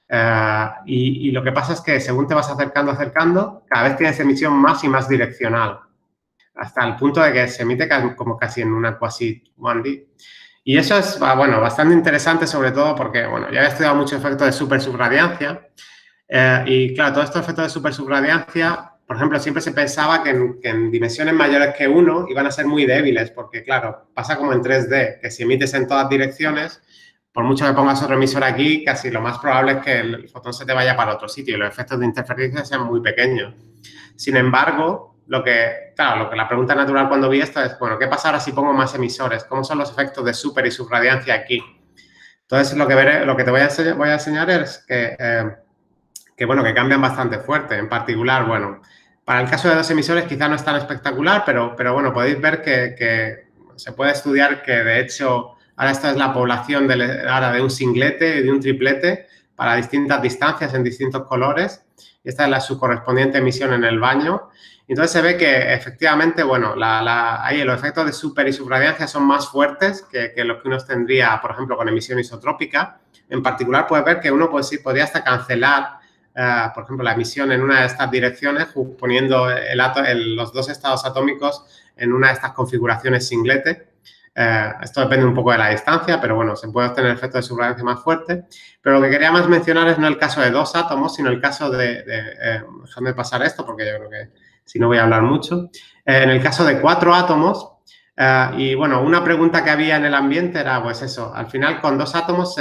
Y lo que pasa es que según te vas acercando, cada vez tienes emisión más y más direccional, hasta el punto de que se emite como casi en una quasi 1D. Y eso es, bueno, bastante interesante, sobre todo porque, bueno, ya he estudiado mucho efecto de supersubradiancia. Y claro, todos estos efectos de supersubradiancia, por ejemplo, siempre se pensaba que en dimensiones mayores que 1 iban a ser muy débiles, porque, claro, pasa como en 3D, que si emites en todas direcciones, por mucho que pongas otro emisor aquí, casi lo más probable es que el fotón se te vaya para otro sitio y los efectos de interferencia sean muy pequeños. Sin embargo, la pregunta natural cuando vi esto es, bueno, ¿qué pasa ahora si pongo más emisores? ¿Cómo son los efectos de super y subradiancia aquí? Entonces, lo que te voy a enseñar es que cambian bastante fuerte. En particular, bueno, para el caso de dos emisores quizá no es tan espectacular, pero bueno, podéis ver que se puede estudiar que, de hecho, ahora esta es la población de un singlete y de un triplete para distintas distancias en distintos colores. Y esta es su correspondiente emisión en el baño. Entonces, se ve que, efectivamente, bueno, ahí los efectos de super y subradiancia son más fuertes que los que uno tendría, por ejemplo, con emisión isotrópica. En particular, puedes ver que uno podría hasta cancelar por ejemplo, la emisión en una de estas direcciones, poniendo los dos estados atómicos en una de estas configuraciones singlete. Esto depende un poco de la distancia, pero bueno, se puede obtener efecto de subradiancia más fuerte. Pero lo que quería más mencionar es no el caso de dos átomos, sino el caso déjame pasar esto porque yo creo que si no voy a hablar mucho. En el caso de 4 átomos, y bueno, una pregunta que había en el ambiente era, pues eso, al final con 2 átomos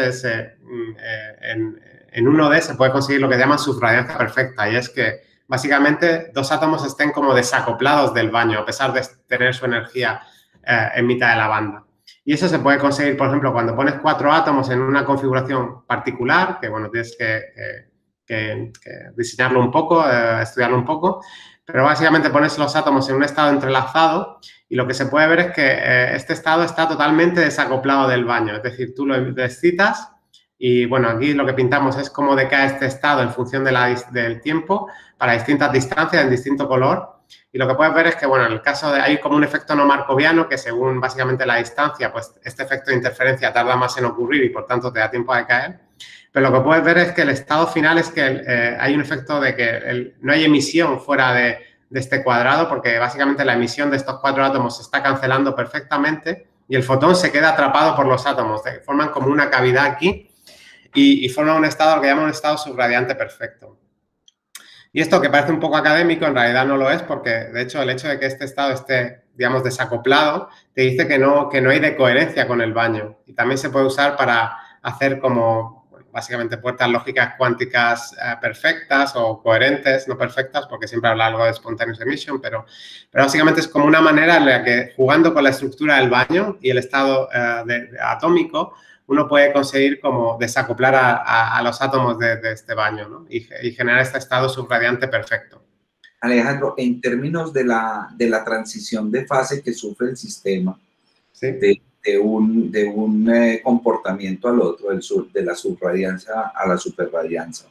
en 1D se puede conseguir lo que llaman subradiancia perfecta, y es que básicamente 2 átomos estén como desacoplados del baño, a pesar de tener su energía en mitad de la banda. Y eso se puede conseguir, por ejemplo, cuando pones 4 átomos en una configuración particular, que bueno, tienes que diseñarlo un poco, estudiarlo un poco, pero básicamente pones los átomos en un estado entrelazado y lo que se puede ver es que este estado está totalmente desacoplado del baño, es decir, tú lo excitas y, bueno, aquí lo que pintamos es cómo decae este estado en función del tiempo para distintas distancias, en distinto color. Y lo que puedes ver es que, bueno, en el caso de, hay como un efecto no markoviano que según básicamente la distancia, pues este efecto de interferencia tarda más en ocurrir y por tanto te da tiempo de caer. Pero lo que puedes ver es que el estado final es que hay un efecto de que no hay emisión fuera de este cuadrado, porque básicamente la emisión de estos 4 átomos se está cancelando perfectamente y el fotón se queda atrapado por los átomos, forman como una cavidad aquí y forman un estado, lo que llaman un estado subradiante perfecto. Y esto que parece un poco académico, en realidad no lo es, porque de hecho el hecho de que este estado esté, digamos, desacoplado, te dice que no hay decoherencia con el baño. Y también se puede usar para hacer como, bueno, básicamente, puertas lógicas cuánticas perfectas o coherentes, no perfectas, porque siempre habla algo de spontaneous emission, pero básicamente es como una manera en la que, jugando con la estructura del baño y el estado atómico, uno puede conseguir como desacoplar a los átomos de este baño, ¿no? y generar este estado subradiante perfecto. Alejandro, en términos de la transición de fase que sufre el sistema, ¿sí? de un comportamiento al otro, de la subradianza a la superradianza,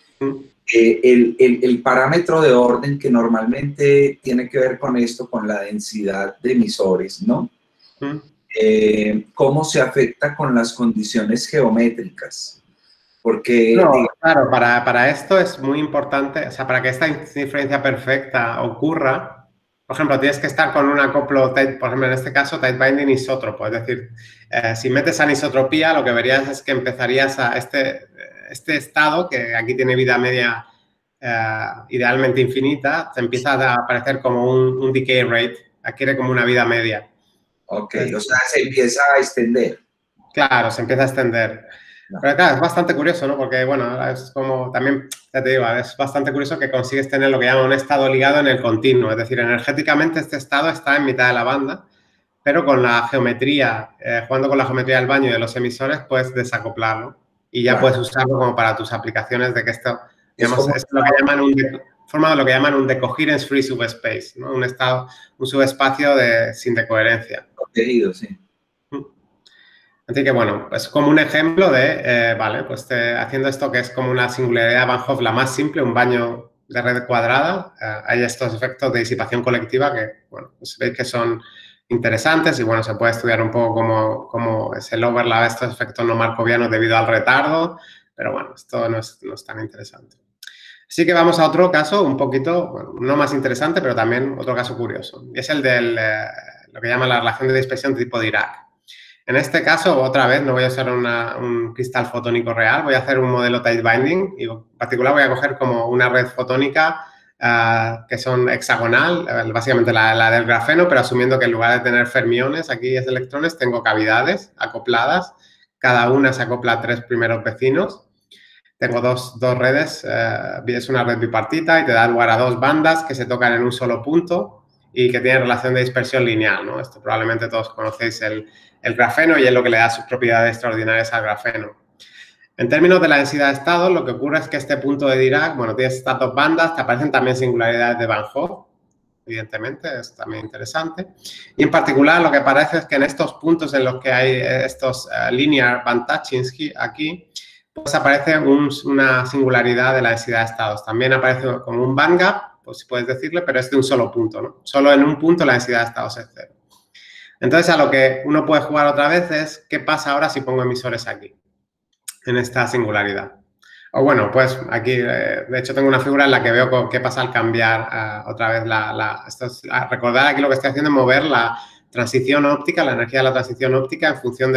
el parámetro de orden que normalmente tiene que ver con esto, con la densidad de emisores, ¿no? ¿Cómo se afecta con las condiciones geométricas? Porque... No, claro, para esto es muy importante, o sea, para que esta diferencia perfecta ocurra, por ejemplo, tienes que estar con un acoplo, por ejemplo, en este caso, tight binding isótropo, es decir, si metes anisotropía, lo que verías es que empezarías a este estado, que aquí tiene vida media idealmente infinita, te empieza a aparecer como un decay rate, adquiere como una vida media. Ok, o sea, se empieza a extender. Claro, se empieza a extender. No. Pero claro, es bastante curioso, ¿no? Porque, bueno, es como también, ya te digo, es bastante curioso que consigues tener lo que llaman un estado ligado en el continuo. Es decir, energéticamente este estado está en mitad de la banda, pero con la geometría, jugando con la geometría del baño y de los emisores, puedes desacoplarlo y ya puedes usarlo como para tus aplicaciones de que esto, digamos, es lo que llaman forma lo que llaman un decoherence free subspace, ¿no? Un subespacio sin decoherencia. Protegido, sí. Así que, bueno, pues como un ejemplo de, vale, pues haciendo esto que es como una singularidad de Van Hoff, la más simple, un baño de red cuadrada, hay estos efectos de disipación colectiva que, bueno, pues veis que son interesantes y, bueno, se puede estudiar un poco cómo es el overlap de estos efectos no markovianos debido al retardo, pero, bueno, esto no es tan interesante. Así que vamos a otro caso un poquito, bueno, no más interesante, pero también otro caso curioso, y es el de lo que llama la relación de dispersión de tipo Dirac. En este caso, otra vez, no voy a usar un cristal fotónico real, voy a hacer un modelo tight binding y en particular voy a coger como una red fotónica que son hexagonal, básicamente la del grafeno, pero asumiendo que en lugar de tener fermiones, aquí es electrones, tengo cavidades acopladas, cada una se acopla a 3 primeros vecinos. Tengo dos redes, es una red bipartita y te da lugar a 2 bandas que se tocan en un solo punto y que tienen relación de dispersión lineal, ¿no? Esto probablemente todos conocéis el grafeno y es lo que le da sus propiedades extraordinarias al grafeno. En términos de la densidad de estados, lo que ocurre es que este punto de Dirac, bueno, tienes estas 2 bandas, te aparecen también singularidades de Van Hoff, evidentemente, es también interesante. Y en particular lo que parece es que en estos puntos en los que hay estos linear band touchings aquí, pues aparece una singularidad de la densidad de estados. También aparece como un band gap, pues si puedes decirle, pero es de un solo punto, ¿no? Solo en un punto la densidad de estados es 0. Entonces, a lo que uno puede jugar otra vez es qué pasa ahora si pongo emisores aquí, en esta singularidad. O bueno, pues aquí, de hecho, tengo una figura en la que veo qué pasa al cambiar otra vez recordar aquí lo que estoy haciendo es mover la transición óptica, la energía de la transición óptica en función de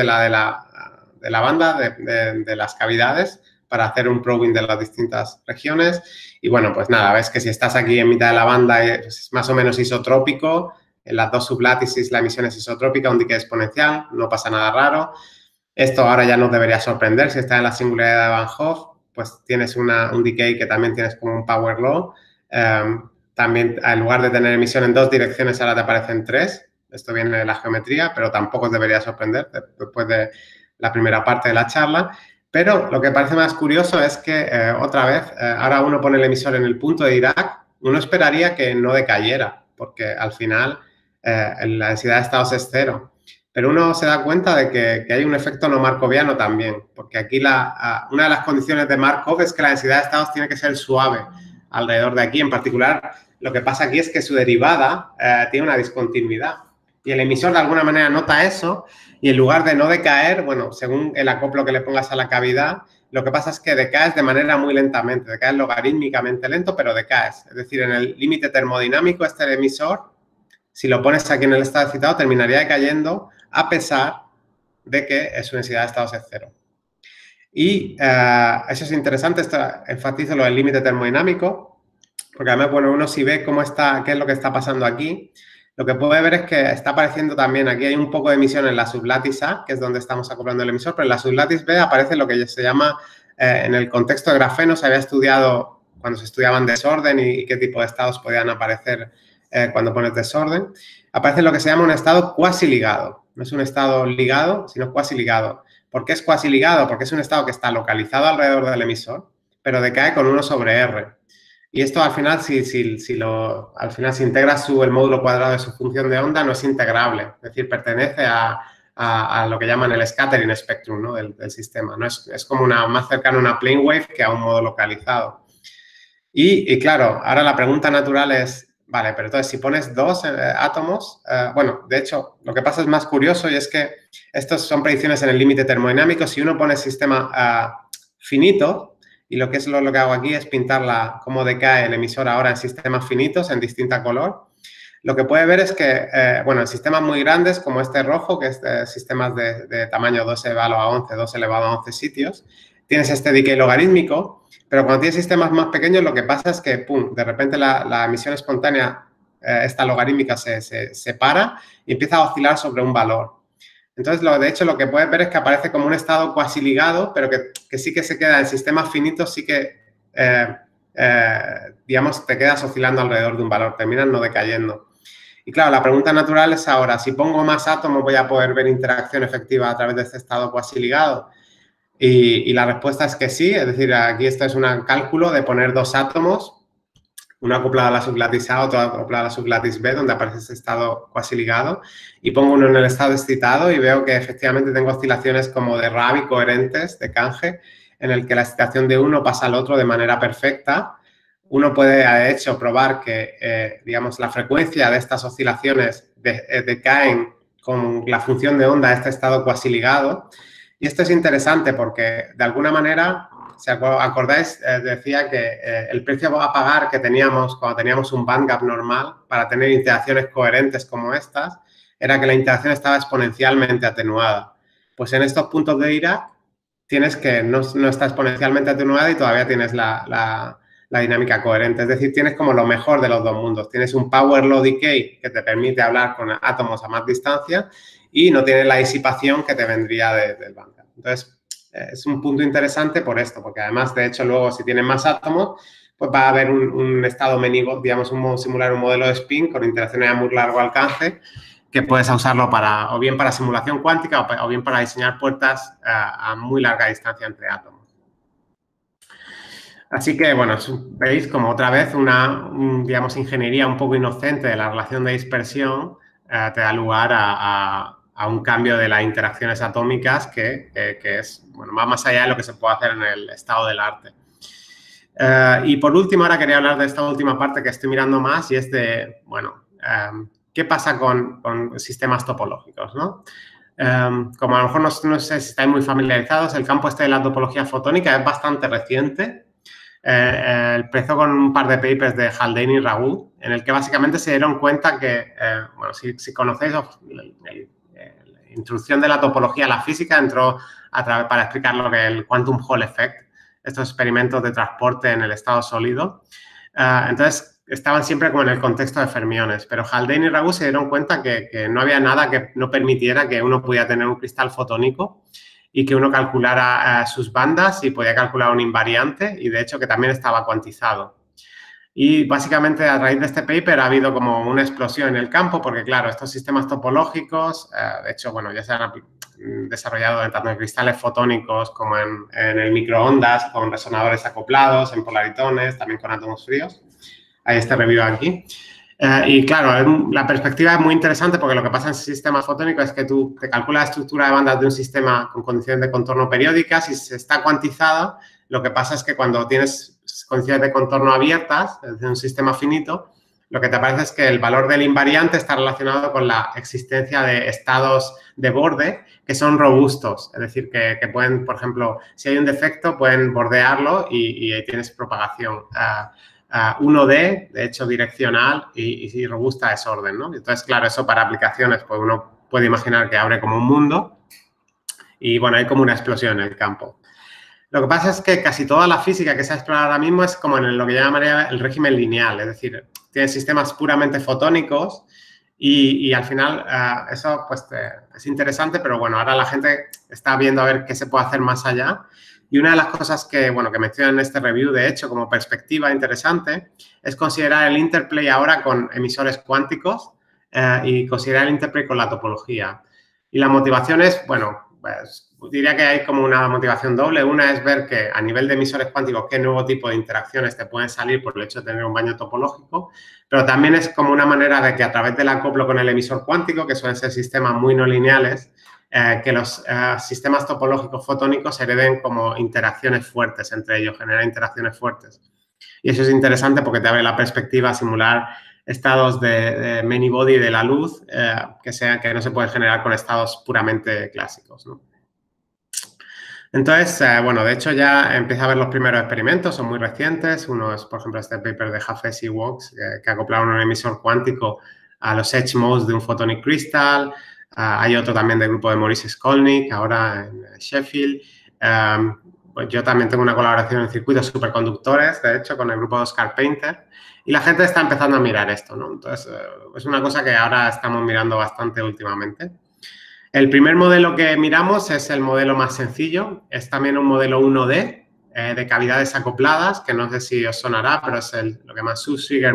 la banda, de las cavidades, para hacer un probing de las distintas regiones. Y bueno, pues nada, ves que si estás aquí en mitad de la banda es más o menos isotrópico. En las 2 sublátices la emisión es isotrópica, un decay exponencial, no pasa nada raro. Esto ahora ya no debería sorprender. Si está en la singularidad de Van Hoff, pues tienes un decay que también tienes como un power law. También, en lugar de tener emisión en 2 direcciones, ahora te aparecen 3. Esto viene de la geometría, pero tampoco os debería sorprender después de la primera parte de la charla. Pero lo que parece más curioso es que, otra vez, ahora uno pone el emisor en el punto de Dirac, uno esperaría que no decayera, porque al final la densidad de estados es 0. Pero uno se da cuenta de que hay un efecto no markoviano también, porque aquí una de las condiciones de Markov es que la densidad de estados tiene que ser suave alrededor de aquí. En particular, lo que pasa aquí es que su derivada tiene una discontinuidad. Y el emisor de alguna manera nota eso y en lugar de no decaer, bueno, según el acoplo que le pongas a la cavidad, lo que pasa es que decaes de manera muy lentamente, decaes logarítmicamente lento, pero decaes. Es decir, en el límite termodinámico, este emisor, si lo pones aquí en el estado excitado, terminaría decayendo a pesar de que su densidad de estados es cero. Y eso es interesante, esto enfatizo lo del límite termodinámico, porque además, bueno, uno si ve cómo está, qué es lo que está pasando aquí, lo que puede ver es que está apareciendo también, aquí hay un poco de emisión en la sublátice A, que es donde estamos acoplando el emisor, pero en la sublátice B aparece lo que se llama, en el contexto de grafeno, se había estudiado cuando se estudiaban desorden y qué tipo de estados podían aparecer cuando pones desorden. Aparece lo que se llama un estado cuasi ligado. No es un estado ligado, sino cuasi ligado. ¿Por qué es cuasi ligado? Porque es un estado que está localizado alrededor del emisor, pero decae con 1 sobre R. Y esto al final, si integras el módulo cuadrado de su función de onda, no es integrable. Es decir, pertenece a lo que llaman el scattering spectrum, ¿no? del sistema. ¿No? Es como más cercano a una plane wave que a un modo localizado. Y claro, ahora la pregunta natural es, vale, pero entonces si pones 2 átomos, bueno, de hecho, lo que pasa es más curioso y es que estos son predicciones en el límite termodinámico. Si uno pone sistema finito, y lo que hago aquí es pintar cómo decae el emisor ahora en sistemas finitos en distinta color. Lo que puede ver es que, bueno, en sistemas muy grandes como este rojo, que es sistemas de tamaño 2 elevado a 11, 2 elevado a 11 sitios, tienes este decay logarítmico, pero cuando tienes sistemas más pequeños lo que pasa es que, pum, de repente la emisión espontánea, esta logarítmica se para y empieza a oscilar sobre un valor. Entonces, de hecho, lo que puedes ver es que aparece como un estado cuasi ligado, pero que sí que se queda en sistemas finitos, sí que, digamos, te quedas oscilando alrededor de un valor, terminas no decayendo. Y claro, la pregunta natural es ahora, si pongo más átomos, ¿voy a poder ver interacción efectiva a través de este estado cuasi ligado? Y la respuesta es que sí, es decir, aquí esto es un cálculo de poner 2 átomos, uno acoplado a la sublátice A, otro acoplado a la sublátice B, donde aparece este estado cuasi ligado, y pongo uno en el estado excitado y veo que efectivamente tengo oscilaciones como de Rabi coherentes, de canje, en el que la excitación de uno pasa al otro de manera perfecta. Uno puede, de hecho, probar que, digamos, la frecuencia de estas oscilaciones decaen con la función de onda de este estado cuasi ligado. Y esto es interesante porque, de alguna manera, si acordáis, decía que el precio a pagar que teníamos cuando teníamos un bandgap normal para tener interacciones coherentes como estas, era que la interacción estaba exponencialmente atenuada. Pues en estos puntos de Dirac tienes que no está exponencialmente atenuada y todavía tienes la dinámica coherente. Es decir, tienes como lo mejor de los dos mundos. Tienes un power law decay que te permite hablar con átomos a más distancia y no tienes la disipación que te vendría del bandgap. Entonces, es un punto interesante por esto, porque además, de hecho, luego si tienes más átomos, pues va a haber un estado Menigot, digamos, simular un modelo de spin con interacciones a muy largo alcance, que puedes usarlo o bien para simulación cuántica o bien para diseñar puertas a muy larga distancia entre átomos. Así que, bueno, veis como otra vez digamos, ingeniería un poco inocente de la relación de dispersión te da lugar a un cambio de las interacciones atómicas que es, bueno, va más allá de lo que se puede hacer en el estado del arte. Y por último, ahora quería hablar de esta última parte que estoy mirando más y es de, bueno, ¿qué pasa con sistemas topológicos, no? Como a lo mejor no sé si estáis muy familiarizados, el campo de la topología fotónica es bastante reciente. Empezó con un par de papers de Haldane y Raoult, en el que básicamente se dieron cuenta que, bueno, si conocéis la introducción de la topología a la física, entró para explicar lo que es el Quantum Hall Effect, estos experimentos de transporte en el estado sólido. Entonces, estaban siempre como en el contexto de fermiones, pero Haldane y Raoult se dieron cuenta que no había nada que no permitiera que uno pudiera tener un cristal fotónico y que uno calculara sus bandas y podía calcular un invariante y, de hecho, que también estaba cuantizado. Y, básicamente, a raíz de este paper ha habido como una explosión en el campo porque, claro, estos sistemas topológicos, de hecho, bueno, ya se han desarrollado tanto en cristales fotónicos como en el microondas, con resonadores acoplados, en polaritones, también con átomos fríos. Hay este review aquí. Y claro, la perspectiva es muy interesante porque lo que pasa en sistemas fotónicos es que tú te calculas la estructura de bandas de un sistema con condiciones de contorno periódicas y si está cuantizada, lo que pasa es que cuando tienes condiciones de contorno abiertas, es decir, un sistema finito, lo que te aparece es que el valor del invariante está relacionado con la existencia de estados de borde que son robustos. Es decir, que pueden, por ejemplo, si hay un defecto, pueden bordearlo y ahí tienes propagación. 1D, de hecho, direccional y robusta es orden, ¿no? Entonces, claro, eso para aplicaciones, pues uno puede imaginar que abre como un mundo y, bueno, hay como una explosión en el campo. Lo que pasa es que casi toda la física que se ha explorado ahora mismo es como en lo que llamaría el régimen lineal, es decir, tiene sistemas puramente fotónicos y al final eso pues es interesante, pero bueno, ahora la gente está viendo a ver qué se puede hacer más allá. Y una de las cosas que, bueno, que mencionan en este review, de hecho, como perspectiva interesante, es considerar el interplay ahora con emisores cuánticos y considerar el interplay con la topología. Y la motivación es, bueno, pues diría que hay como una motivación doble. Una es ver que a nivel de emisores cuánticos qué nuevo tipo de interacciones te pueden salir por el hecho de tener un baño topológico, pero también es como una manera de que a través del acoplo con el emisor cuántico, que suelen ser sistemas muy no lineales, que los sistemas topológicos fotónicos hereden como interacciones fuertes entre ellos, generan interacciones fuertes. Y eso es interesante porque te abre la perspectiva a simular estados de many body de la luz que no se pueden generar con estados puramente clásicos, ¿no? Entonces, bueno, de hecho ya empieza a ver los primeros experimentos, son muy recientes. Uno es, por ejemplo, este paper de Jafes y Waux, que acoplaron un emisor cuántico a los edge modes de un photonic crystal. Hay otro también del grupo de Maurice Skolnick, ahora en Sheffield. Pues yo también tengo una colaboración en circuitos superconductores, de hecho, con el grupo de Oscar Painter. Y la gente está empezando a mirar esto, ¿no? Entonces, es una cosa que ahora estamos mirando bastante últimamente. El primer modelo que miramos es el modelo más sencillo. Es también un modelo 1D de cavidades acopladas, que no sé si os sonará, pero es lo que llama Hegel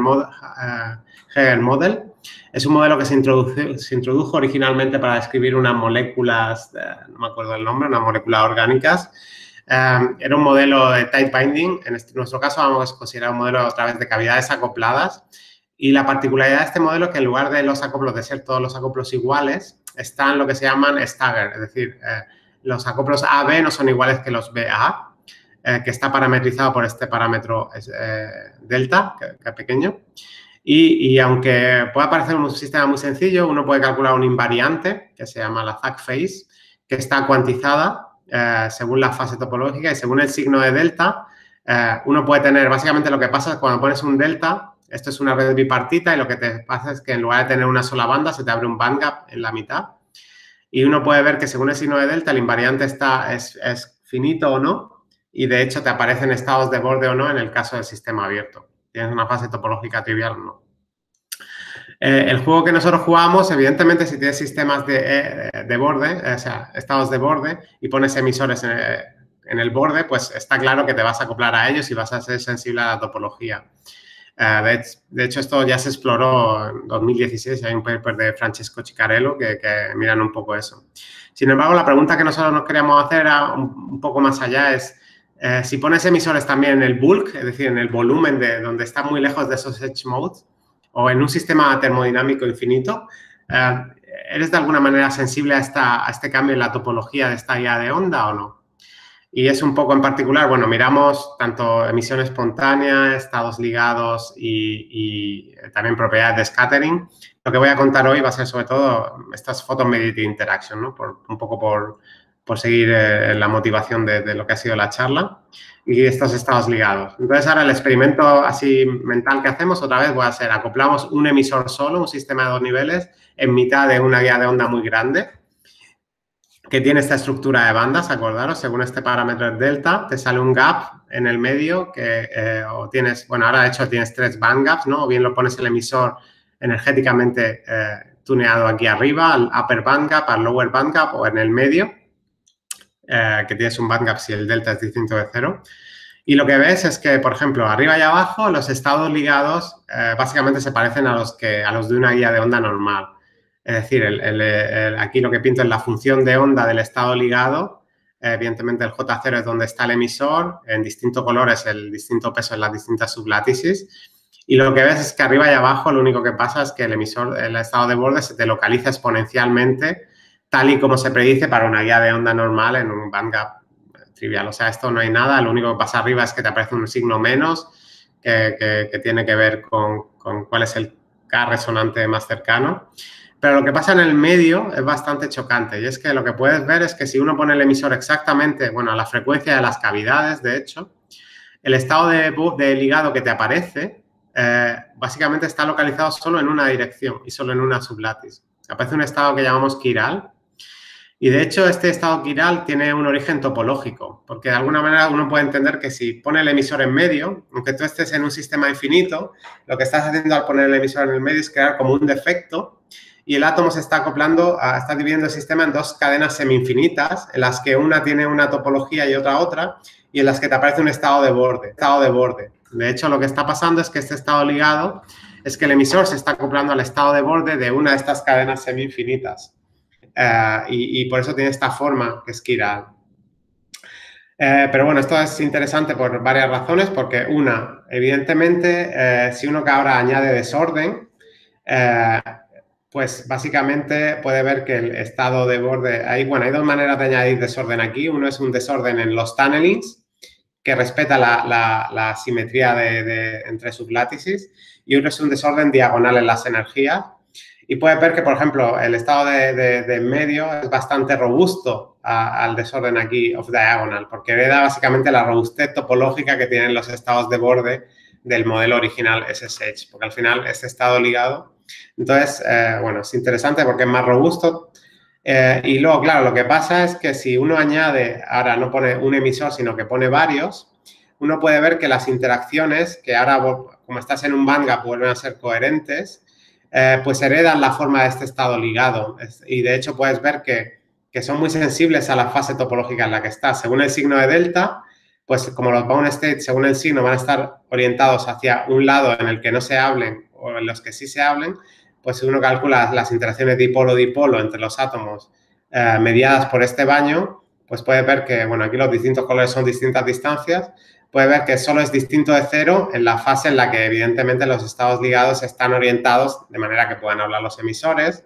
Model. Es un modelo que se introdujo originalmente para describir unas moléculas, no me acuerdo el nombre, unas moléculas orgánicas. Era un modelo de tight binding. En nuestro caso vamos a considerar un modelo a través de cavidades acopladas. Y la particularidad de este modelo es que en lugar de los acoplos de ser todos los acoplos iguales, están lo que se llaman stagger, es decir, los acoplos AB no son iguales que los BA, que está parametrizado por este parámetro delta, que es pequeño. Y aunque pueda parecer un sistema muy sencillo, uno puede calcular un invariante, que se llama la Zag phase, que está cuantizada según la fase topológica y según el signo de delta, uno puede tener, básicamente lo que pasa es cuando pones un delta, esto es una red bipartita y lo que te pasa es que en lugar de tener una sola banda, se te abre un bandgap en la mitad. Y uno puede ver que según el signo de delta, el invariante es finito o no. Y de hecho te aparecen estados de borde o no en el caso del sistema abierto. Tienes una fase topológica trivial o no. El juego que nosotros jugamos, evidentemente, si tienes sistemas de borde, o sea, estados de borde y pones emisores en el borde, pues está claro que te vas a acoplar a ellos y vas a ser sensible a la topología. De hecho, esto ya se exploró en 2016. Hay un paper de Francesco Ciccarello que miran un poco eso. Sin embargo, la pregunta que nosotros nos queríamos hacer era un poco más allá, es si pones emisores también en el bulk, es decir, en el volumen de donde está muy lejos de esos edge modes, o en un sistema termodinámico infinito, ¿eres de alguna manera sensible a este cambio en la topología de esta guía de onda o no? Y es un poco en particular, bueno, miramos tanto emisión espontánea, estados ligados y también propiedades de scattering. Lo que voy a contar hoy va a ser sobre todo estas photon-mediated interaction, ¿no? Un poco por seguir la motivación de lo que ha sido la charla y estos estados ligados. Entonces, ahora el experimento así mental que hacemos, otra vez, voy a hacer, acoplamos un emisor solo, un sistema de 2 niveles, en mitad de una guía de onda muy grande, que tiene esta estructura de bandas, acordaros, según este parámetro delta, te sale un gap en el medio que o tienes, bueno, ahora de hecho tienes 3 band gaps, ¿no? O bien lo pones el emisor energéticamente tuneado aquí arriba, al upper band gap, al lower band gap o en el medio, que tienes un band gap si el delta es distinto de 0. Y lo que ves es que, por ejemplo, arriba y abajo los estados ligados básicamente se parecen a los de una guía de onda normal. Es decir, aquí lo que pinto es la función de onda del estado ligado. Evidentemente, el J0 es donde está el emisor. En distinto color es el distinto peso en las distintas sublátices. Y lo que ves es que arriba y abajo lo único que pasa es que el estado de borde se te localiza exponencialmente, tal y como se predice para una guía de onda normal en un bandgap trivial. O sea, esto no hay nada. Lo único que pasa arriba es que te aparece un signo menos que tiene que ver con con cuál es el K resonante más cercano. Pero lo que pasa en el medio es bastante chocante y es que lo que puedes ver es que si uno pone el emisor exactamente, bueno, a la frecuencia de las cavidades, de hecho, el estado de ligado que te aparece básicamente está localizado solo en una dirección y solo en una sublátice. Aparece un estado que llamamos quiral y, de hecho, este estado quiral tiene un origen topológico, porque de alguna manera uno puede entender que si pone el emisor en medio, aunque tú estés en un sistema infinito, lo que estás haciendo al poner el emisor en el medio es crear como un defecto y el átomo se está acoplando, está dividiendo el sistema en dos cadenas semi-infinitas, en las que una tiene una topología y otra, y en las que te aparece un estado de borde. De hecho, lo que está pasando es que este estado ligado es que el emisor se está acoplando al estado de borde de una de estas cadenas semi-infinitas. Y por eso tiene esta forma que es quiral. Pero bueno, esto es interesante por varias razones, porque una, evidentemente, si uno que ahora añade desorden, pues básicamente puede ver que el estado de borde, hay dos maneras de añadir desorden aquí. Uno es un desorden en los tunnelings, que respeta la simetría entre sublátices, y otro es un desorden diagonal en las energías. Y puedes ver que, por ejemplo, el estado de medio es bastante robusto al desorden aquí off diagonal, porque hereda básicamente la robustez topológica que tienen los estados de borde del modelo original SSH, porque al final este estado ligado. Entonces, bueno, es interesante porque es más robusto. Y luego, claro, lo que pasa es que si uno añade, ahora no pone un emisor, sino que pone varios, uno puede ver que las interacciones, que ahora, como estás en un bandgap, vuelven a ser coherentes, pues heredan la forma de este estado ligado. Y de hecho puedes ver que son muy sensibles a la fase topológica en la que estás. Según el signo de delta, pues como los bound states, según el signo, van a estar orientados hacia un lado en el que no se hablen o en los que sí se hablen, pues si uno calcula las interacciones dipolo-dipolo entre los átomos mediadas por este baño, pues puede ver que, bueno, aquí los distintos colores son distintas distancias, puede ver que solo es distinto de cero en la fase en la que, evidentemente, los estados ligados están orientados de manera que puedan hablar los emisores.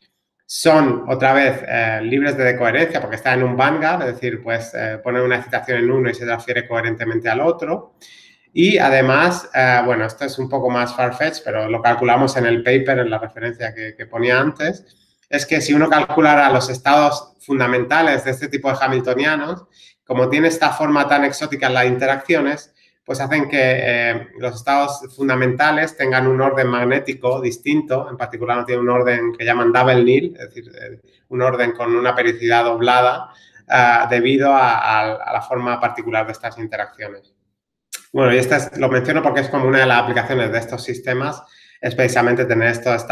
Son, otra vez, libres de decoherencia porque están en un bandgap, es decir, pues ponen una excitación en uno y se transfiere coherentemente al otro. Y, además, bueno, esto es un poco más far-fetched, pero lo calculamos en el paper, en la referencia que ponía antes, es que si uno calculara los estados fundamentales de este tipo de hamiltonianos, como tiene esta forma tan exótica en las interacciones, pues hacen que los estados fundamentales tengan un orden magnético distinto, en particular no tiene un orden que llaman double nil, es decir, un orden con una periodicidad doblada, debido a la forma particular de estas interacciones. Bueno, y lo menciono porque es como una de las aplicaciones de estos sistemas, es precisamente tener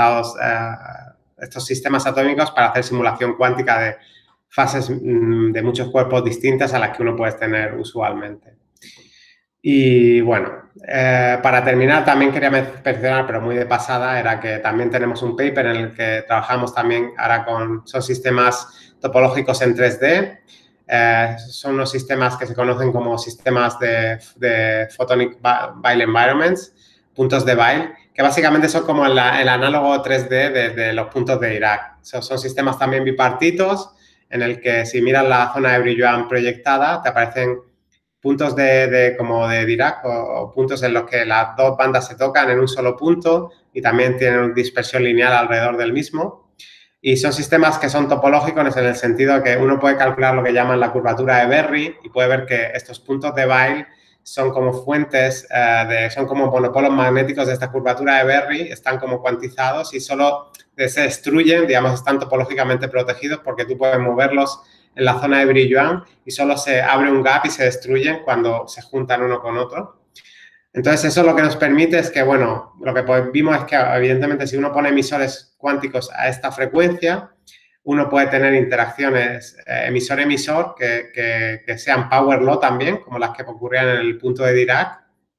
estos sistemas atómicos para hacer simulación cuántica de fases de muchos cuerpos distintas a las que uno puede tener usualmente. Y bueno, para terminar también quería mencionar, pero muy de pasada, era que también tenemos un paper en el que trabajamos también ahora son sistemas topológicos en 3D. Son unos sistemas que se conocen como sistemas de Photonic Weyl Environments, puntos de Weyl, que básicamente son como el análogo 3D de los puntos de Dirac. Son sistemas también bipartitos, en el que si miras la zona de Brillouin proyectada, te aparecen puntos como de Dirac o puntos en los que las dos bandas se tocan en un solo punto y también tienen una dispersión lineal alrededor del mismo. Y son sistemas que son topológicos en el sentido de que uno puede calcular lo que llaman la curvatura de Berry y puede ver que estos puntos de Weyl son como fuentes, son como monopolos magnéticos de esta curvatura de Berry, están como cuantizados y solo se destruyen, digamos, están topológicamente protegidos porque tú puedes moverlos en la zona de Brillouin y solo se abre un gap y se destruyen cuando se juntan uno con otro. Entonces, eso lo que nos permite es que, bueno, lo que vimos es que, evidentemente, si uno pone emisores cuánticos a esta frecuencia, uno puede tener interacciones emisor-emisor que sean power law también, como las que ocurrían en el punto de Dirac,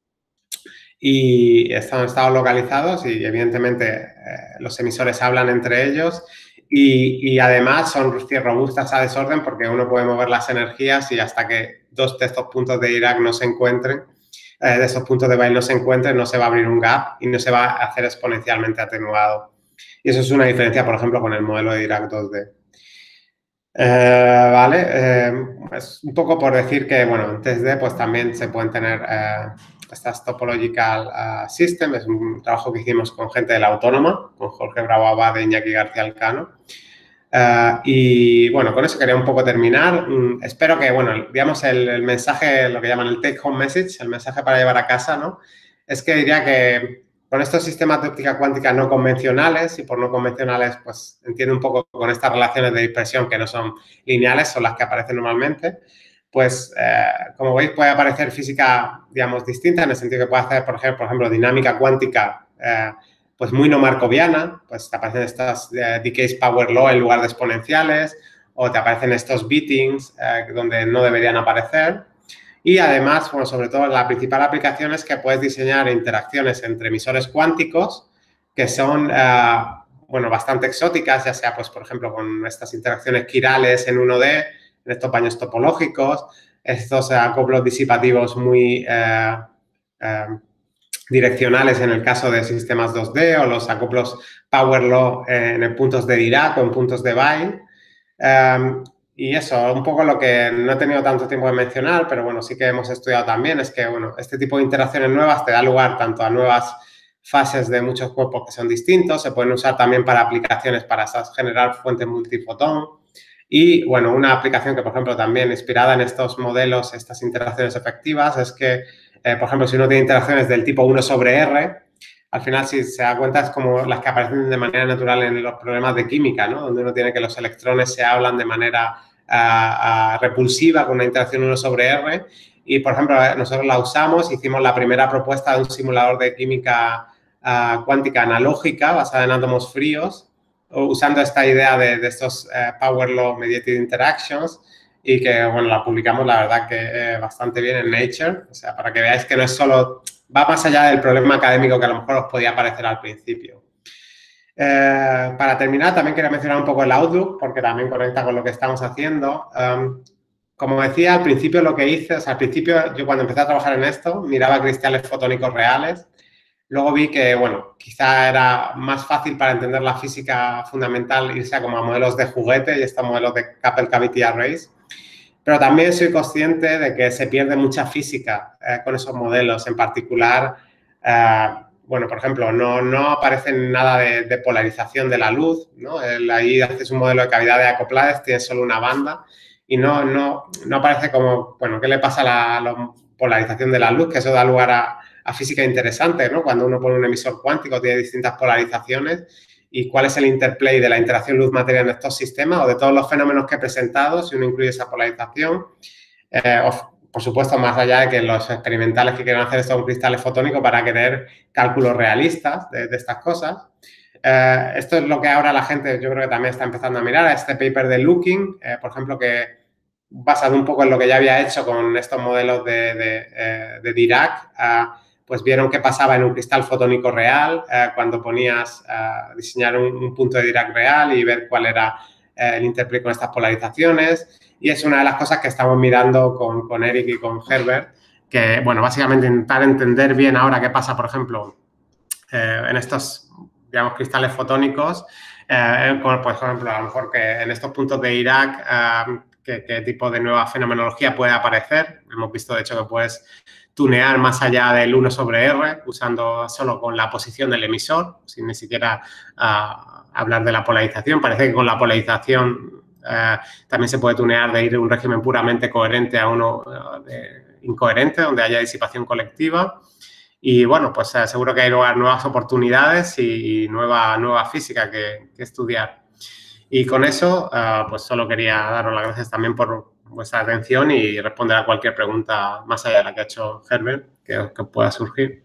y están localizados y, evidentemente, los emisores hablan entre ellos y además son robustas a desorden porque uno puede mover las energías y hasta que dos de estos puntos de Dirac no se encuentren, de esos puntos de Weyl no se encuentren, no se va a abrir un gap y no se va a hacer exponencialmente atenuado. Y eso es una diferencia, por ejemplo, con el modelo de Dirac 2D. Vale, es un poco por decir que, bueno, en 3D pues también se pueden tener estas Topological Systems. Es un trabajo que hicimos con gente de la Autónoma, con Jorge Bravo Abad e Iñaki García Elcano. Y bueno, con eso quería un poco terminar. Espero que, bueno, digamos el mensaje, lo que llaman el take home message, el mensaje para llevar a casa, ¿no? Es que diría que con estos sistemas de óptica cuántica no convencionales, y por no convencionales, pues entiendo un poco con estas relaciones de dispersión que no son lineales, son las que aparecen normalmente, pues como veis puede aparecer física, digamos, distinta, en el sentido que puede hacer, por ejemplo, dinámica cuántica, pues muy no markoviana, pues te aparecen estas decays power law en lugar de exponenciales, o te aparecen estos beatings donde no deberían aparecer. Y además, bueno, sobre todo la principal aplicación es que puedes diseñar interacciones entre emisores cuánticos que son, bueno, bastante exóticas, ya sea, pues, por ejemplo, con estas interacciones quirales en 1D, en estos baños topológicos, estos acoplos disipativos muy direccionales en el caso de sistemas 2D o los acoplos power law en puntos de Dirac o en puntos de Wien. Y eso, un poco lo que no he tenido tanto tiempo de mencionar, pero bueno, sí que hemos estudiado también, es que, bueno, este tipo de interacciones nuevas te da lugar tanto a nuevas fases de muchos cuerpos que son distintos, se pueden usar también para aplicaciones para generar fuentes multifotón. Y, bueno, una aplicación que, por ejemplo, también inspirada en estos modelos, estas interacciones efectivas, es que, por ejemplo, si uno tiene interacciones del tipo 1 sobre R, al final, si se da cuenta, es como las que aparecen de manera natural en los problemas de química, ¿no? Donde uno tiene que los electrones se hablan de manera repulsiva con una interacción 1 sobre R. Y, por ejemplo, nosotros la usamos, hicimos la primera propuesta de un simulador de química cuántica analógica basada en átomos fríos, usando esta idea de estos Power Law Mediated Interactions, y que, bueno, la publicamos, la verdad, que bastante bien en Nature. O sea, para que veáis que no es solo... va más allá del problema académico que a lo mejor os podía parecer al principio. Para terminar, también quería mencionar un poco el Outlook, porque también conecta con lo que estamos haciendo. Como decía, al principio lo que hice, o sea, al principio yo cuando empecé a trabajar en esto, miraba cristales fotónicos reales. Luego vi que, bueno, quizá era más fácil para entender la física fundamental irse a como a modelos de juguete y estos modelos de Coupled Cavity Arrays. Pero también soy consciente de que se pierde mucha física con esos modelos. En particular, bueno, por ejemplo, no aparece nada de polarización de la luz, ¿no? Ahí haces un modelo de cavidad de acopladas, tienes solo una banda y no aparece como, bueno, ¿qué le pasa a la polarización de la luz? Que eso da lugar a física interesante, ¿no? Cuando uno pone un emisor cuántico, tiene distintas polarizaciones. ¿Y cuál es el interplay de la interacción luz-materia en estos sistemas o de todos los fenómenos que he presentado, si uno incluye esa polarización? Por supuesto, más allá de que los experimentales que quieren hacer esto con cristales fotónicos para querer cálculos realistas de estas cosas. Esto es lo que ahora la gente, yo creo que también está empezando a mirar. Este paper de Looking, por ejemplo, que basado un poco en lo que ya había hecho con estos modelos de Dirac, pues vieron qué pasaba en un cristal fotónico real cuando ponías diseñar un punto de Dirac real y ver cuál era el interplay con estas polarizaciones. Y es una de las cosas que estamos mirando con Eric y con Herbert, que, bueno, básicamente intentar entender bien ahora qué pasa, por ejemplo, en estos, digamos, cristales fotónicos, por ejemplo, a lo mejor que en estos puntos de Dirac, qué tipo de nueva fenomenología puede aparecer. Hemos visto, de hecho, que puedes tunear más allá del 1 sobre R, usando solo con la posición del emisor, sin ni siquiera hablar de la polarización. Parece que con la polarización también se puede tunear de ir de un régimen puramente coherente a uno incoherente, donde haya disipación colectiva. Y, bueno, pues seguro que hay nuevas oportunidades y nueva física que estudiar. Y con eso, pues solo quería daros las gracias también por vuestra atención y responder a cualquier pregunta más allá de la que ha hecho Herbert, que pueda surgir.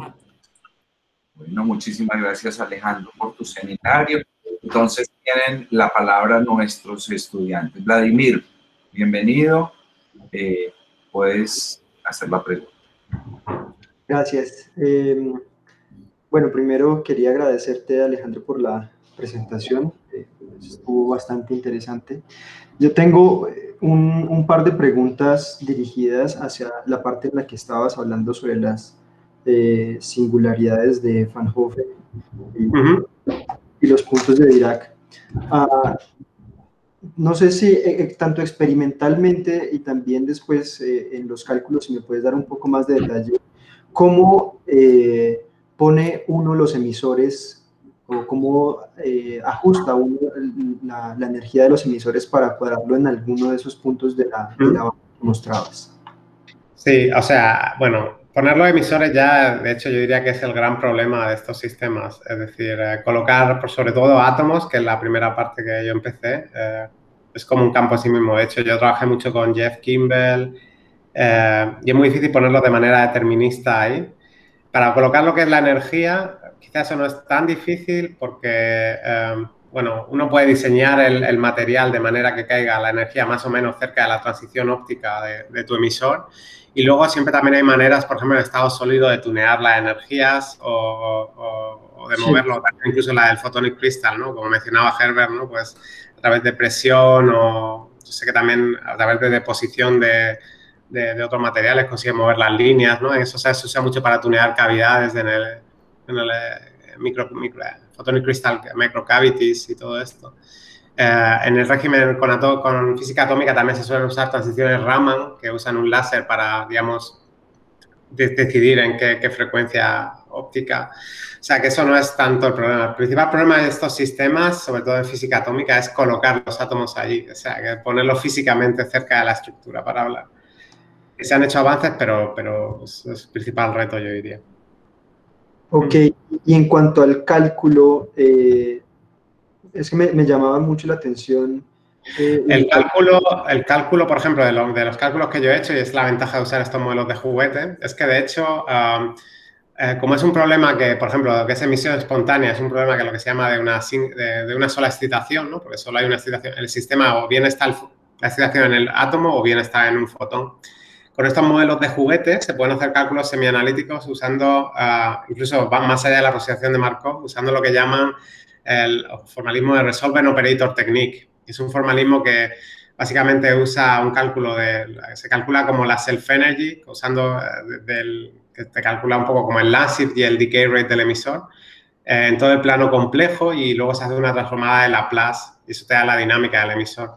Bueno, muchísimas gracias, Alejandro, por tu seminario. Entonces, tienen la palabra nuestros estudiantes. Vladimir, bienvenido. Puedes hacer la pregunta. Gracias. Bueno, primero quería agradecerte, Alejandro, por la presentación. Estuvo bastante interesante. Yo tengo un par de preguntas dirigidas hacia la parte en la que estabas hablando sobre las singularidades de Van Hoffen y los puntos de Dirac. No sé si tanto experimentalmente y también después en los cálculos, si me puedes dar un poco más de detalle, ¿cómo pone uno los emisores o cómo ajusta uno la energía de los emisores para cuadrarlo en alguno de esos puntos de la banda que mostrabas? Sí, o sea, bueno, poner los emisores ya, de hecho, yo diría que es el gran problema de estos sistemas. Es decir, colocar, sobre todo, átomos, que es la primera parte que yo empecé, es como un campo en sí mismo. De hecho, yo trabajé mucho con Jeff Kimball y es muy difícil ponerlo de manera determinista ahí. Para colocar lo que es la energía, quizás eso no es tan difícil porque, bueno, uno puede diseñar el material de manera que caiga la energía más o menos cerca de la transición óptica de tu emisor. Y luego siempre también hay maneras, por ejemplo, en estado sólido de tunear las energías o de moverlo, incluso la del photonic crystal, ¿no? Como mencionaba Herbert, ¿no? Pues a través de presión o yo sé que también a través de deposición de otros materiales consigue mover las líneas, ¿no? Eso se usa mucho para tunear cavidades en el photonic crystal microcavities y todo esto. En el régimen con física atómica también se suelen usar transiciones Raman, que usan un láser para, digamos, decidir en qué frecuencia óptica. O sea, que eso no es tanto el problema. El principal problema de estos sistemas, sobre todo en física atómica, es colocar los átomos allí. O sea, que ponerlos físicamente cerca de la estructura para hablar. Se han hecho avances, pero es el principal reto, yo diría. Ok, y en cuanto al cálculo, es que me llamaba mucho la atención. El cálculo, por ejemplo, de los cálculos que yo he hecho, y es la ventaja de usar estos modelos de juguete, es que de hecho, como es un problema que, por ejemplo, que es emisión espontánea, es un problema que lo que se llama de una sola excitación, ¿no? Porque solo hay una excitación. El sistema o bien está la excitación en el átomo o bien está en un fotón. Con estos modelos de juguete se pueden hacer cálculos semianalíticos usando, incluso van más allá de la aproximación de Markov, usando lo que llaman el formalismo de Resolvent Operator Technique. Es un formalismo que básicamente usa un cálculo se calcula como la self-energy, usando que te calcula un poco como el Lassif y el decay rate del emisor en todo el plano complejo y luego se hace una transformada de Laplace y eso te da la dinámica del emisor.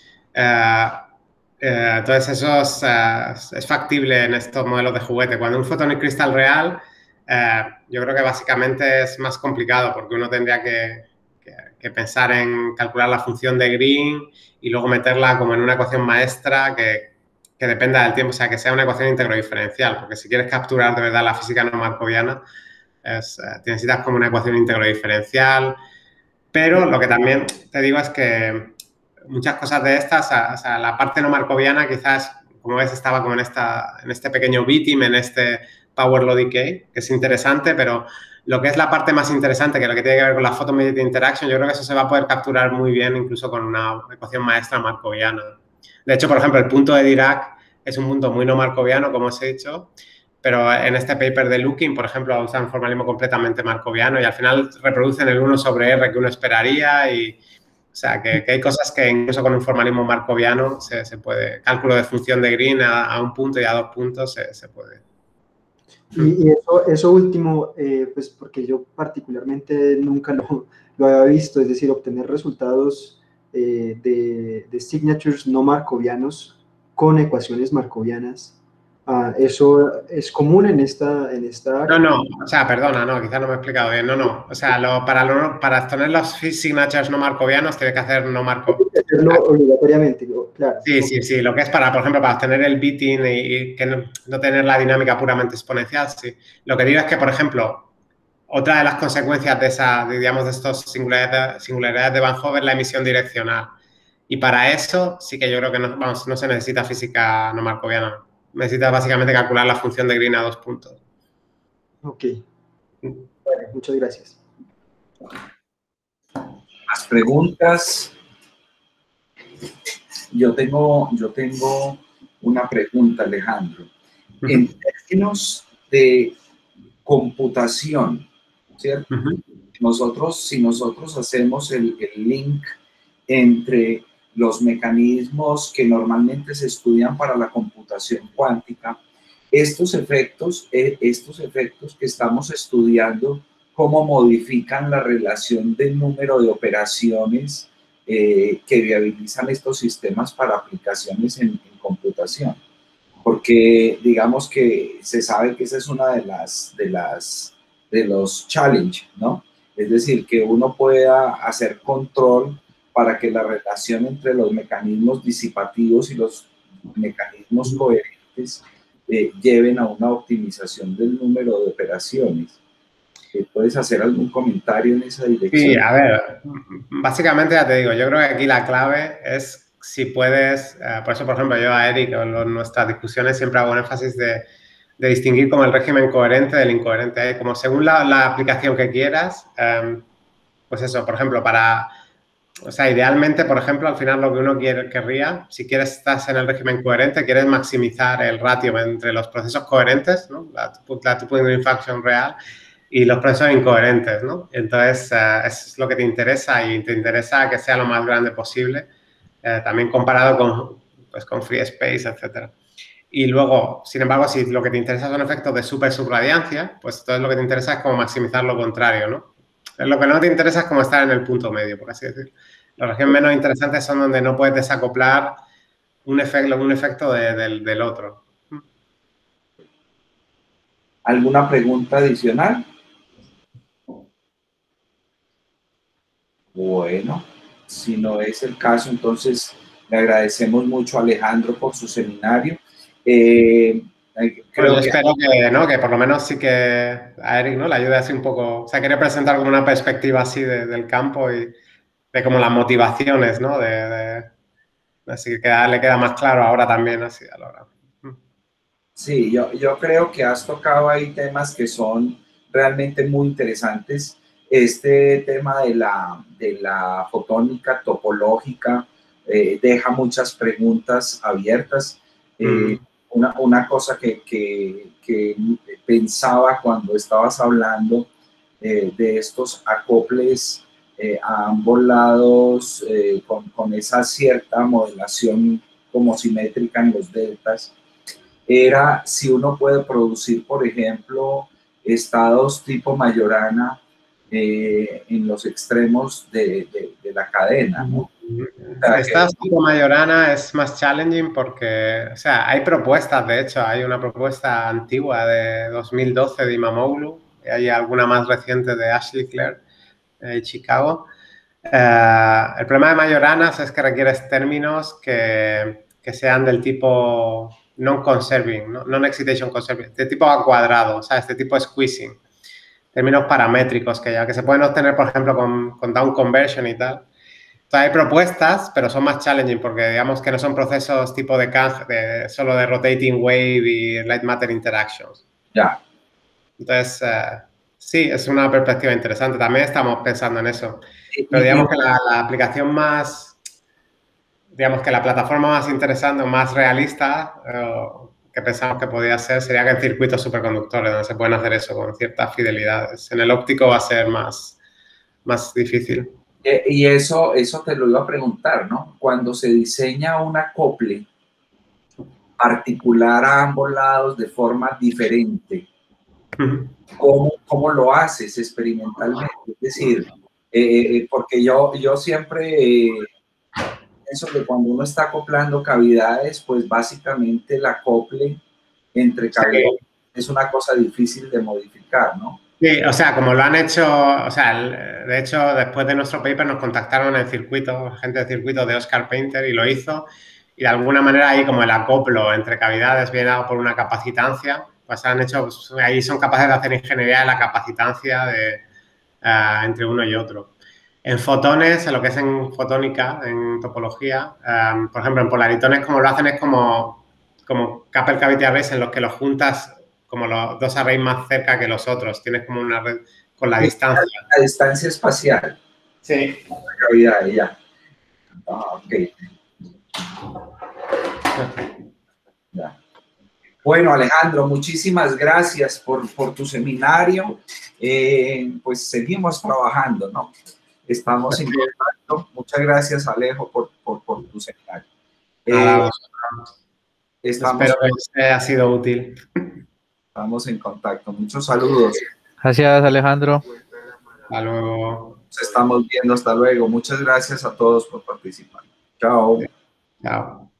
Entonces, eso es factible en estos modelos de juguete. Cuando un photonic crystal real, yo creo que básicamente es más complicado porque uno tendría que pensar en calcular la función de Green y luego meterla como en una ecuación maestra que dependa del tiempo, o sea, que sea una ecuación íntegro-diferencial, porque si quieres capturar de verdad la física no markoviana, necesitas como una ecuación íntegro-diferencial, pero lo que también te digo es que muchas cosas de estas, o sea, la parte no markoviana quizás, como ves, estaba como en este pequeño BITIM, en este Power Law Decay, que es interesante, pero lo que es la parte más interesante, que lo que tiene que ver con la Photo-Mediated Interaction, yo creo que eso se va a poder capturar muy bien incluso con una ecuación maestra markoviana. De hecho, por ejemplo, el punto de Dirac es un punto muy no markoviano, como os he dicho, pero en este paper de Looking, por ejemplo, usan formalismo completamente markoviano y al final reproducen el 1 sobre R que uno esperaría y, o sea, que hay cosas que incluso con un formalismo markoviano se puede, cálculo de función de Green a un punto y a 2 puntos se puede. Y eso último, pues porque yo particularmente nunca lo había visto, es decir, obtener resultados de signatures no markovianos con ecuaciones markovianas. ¿Eso es común en esta área? No, o sea, perdona, no, quizás no me he explicado bien, no. O sea, para obtener los signatures no markovianos tienes que hacer no markovianos. Hacerlo obligatoriamente, claro. Sí, lo que es para, por ejemplo, para obtener el bitting y que no tener la dinámica puramente exponencial, sí. Lo que digo es que, por ejemplo, otra de las consecuencias digamos, de estos singularidades de Van Hove es la emisión direccional. Y para eso sí que yo creo que no se necesita física no markoviana. Necesitas básicamente calcular la función de Green a 2 puntos. Ok. Vale, muchas gracias. Más preguntas. Yo tengo una pregunta, Alejandro. En términos de computación, ¿cierto? Si nosotros hacemos el link entre los mecanismos que normalmente se estudian para la computación cuántica, estos efectos que estamos estudiando, cómo modifican la relación del número de operaciones que viabilizan estos sistemas para aplicaciones en computación. porque digamos que se sabe que esa es una de los challenge, ¿no? Es decir, que uno pueda hacer control para que la relación entre los mecanismos disipativos y los mecanismos coherentes lleven a una optimización del número de operaciones. ¿Puedes hacer algún comentario en esa dirección? Sí, a ver, básicamente ya te digo, yo creo que aquí la clave es si puedes, por eso, por ejemplo, yo a Eric en nuestras discusiones siempre hago un énfasis de distinguir como el régimen coherente del incoherente. Como según la aplicación que quieras, pues eso, por ejemplo, o sea, idealmente, por ejemplo, al final lo que uno querría, si quieres estás en el régimen coherente, quieres maximizar el ratio entre los procesos coherentes, ¿no? La two-point function real, y los procesos incoherentes, ¿no? Entonces, eso es lo que te interesa y te interesa que sea lo más grande posible, también comparado con free space, etcétera. Y luego, sin embargo, si lo que te interesa son efectos de super subradiancia, pues entonces lo que te interesa es como maximizar lo contrario, ¿no? Lo que no te interesa es como estar en el punto medio, por así decirlo. Las regiones menos interesantes son donde no puedes desacoplar un efecto del otro. ¿Alguna pregunta adicional? Bueno, si no es el caso, entonces le agradecemos mucho a Alejandro por su seminario. Creo yo espero que, ¿no? Que por lo menos sí que a Eric, ¿no? Le ayude así un poco. O sea, quería presentar como una perspectiva así del campo y de como las motivaciones, ¿no? Así que le queda más claro ahora también, así a la hora. Sí, yo creo que has tocado ahí temas que son realmente muy interesantes. Este tema de la fotónica topológica deja muchas preguntas abiertas. Una cosa que pensaba cuando estabas hablando de estos acoples a ambos lados con esa cierta modelación como simétrica en los deltas, era si uno puede producir, por ejemplo, estados tipo Majorana en los extremos de la cadena, ¿no? Estados tipo Majorana es más challenging porque, o sea, hay propuestas, de hecho, hay una propuesta antigua de 2012 de Imamoglu, y hay alguna más reciente de Ashley Clare de Chicago. El problema de Majoranas es que requieres términos que sean del tipo non-conserving, non-excitation conserving, de tipo A cuadrado, o sea, este tipo squeezing, términos paramétricos que se pueden obtener, por ejemplo, con down conversion y tal. Entonces, hay propuestas, pero son más challenging porque digamos que no son procesos tipo de Kang, solo de rotating wave y light matter interactions. Ya. Entonces, sí, es una perspectiva interesante. También estamos pensando en eso. Pero digamos que la aplicación más, digamos que la plataforma más interesante o más realista que pensamos que podría ser sería que en circuitos superconductores, donde se pueden hacer eso con ciertas fidelidades. En el óptico va a ser más difícil. Y eso te lo iba a preguntar, ¿no? Cuando se diseña un acople particular a ambos lados de forma diferente, ¿cómo lo haces experimentalmente? Es decir, porque yo siempre pienso que cuando uno está acoplando cavidades, pues básicamente el acople entre cavidades es una cosa difícil de modificar, ¿no? Sí, o sea, como lo han hecho, o sea, de hecho, después de nuestro paper nos contactaron el circuito, gente del circuito de Oscar Painter y lo hizo, y de alguna manera ahí como el acoplo entre cavidades viene dado por una capacitancia, pues han hecho, pues, ahí son capaces de hacer ingeniería de la capacitancia entre uno y otro. En fotones, en lo que es en fotónica, en topología, por ejemplo, en polaritones como lo hacen es como coupled cavity arrays en los que los juntas como los dos arrays más cerca que los otros. Tienes como una red con la distancia. La distancia espacial. Sí. La cavidad, ya. Ok. Ya. Bueno, Alejandro, muchísimas gracias por tu seminario. Pues seguimos trabajando, ¿no? Estamos en contacto. Muchas gracias, Alejo, por tu seminario. Espero que haya sido útil. Estamos en contacto. Muchos saludos. Gracias, Alejandro. Hasta luego. Nos estamos viendo. Hasta luego. Muchas gracias a todos por participar. Chao. Chao.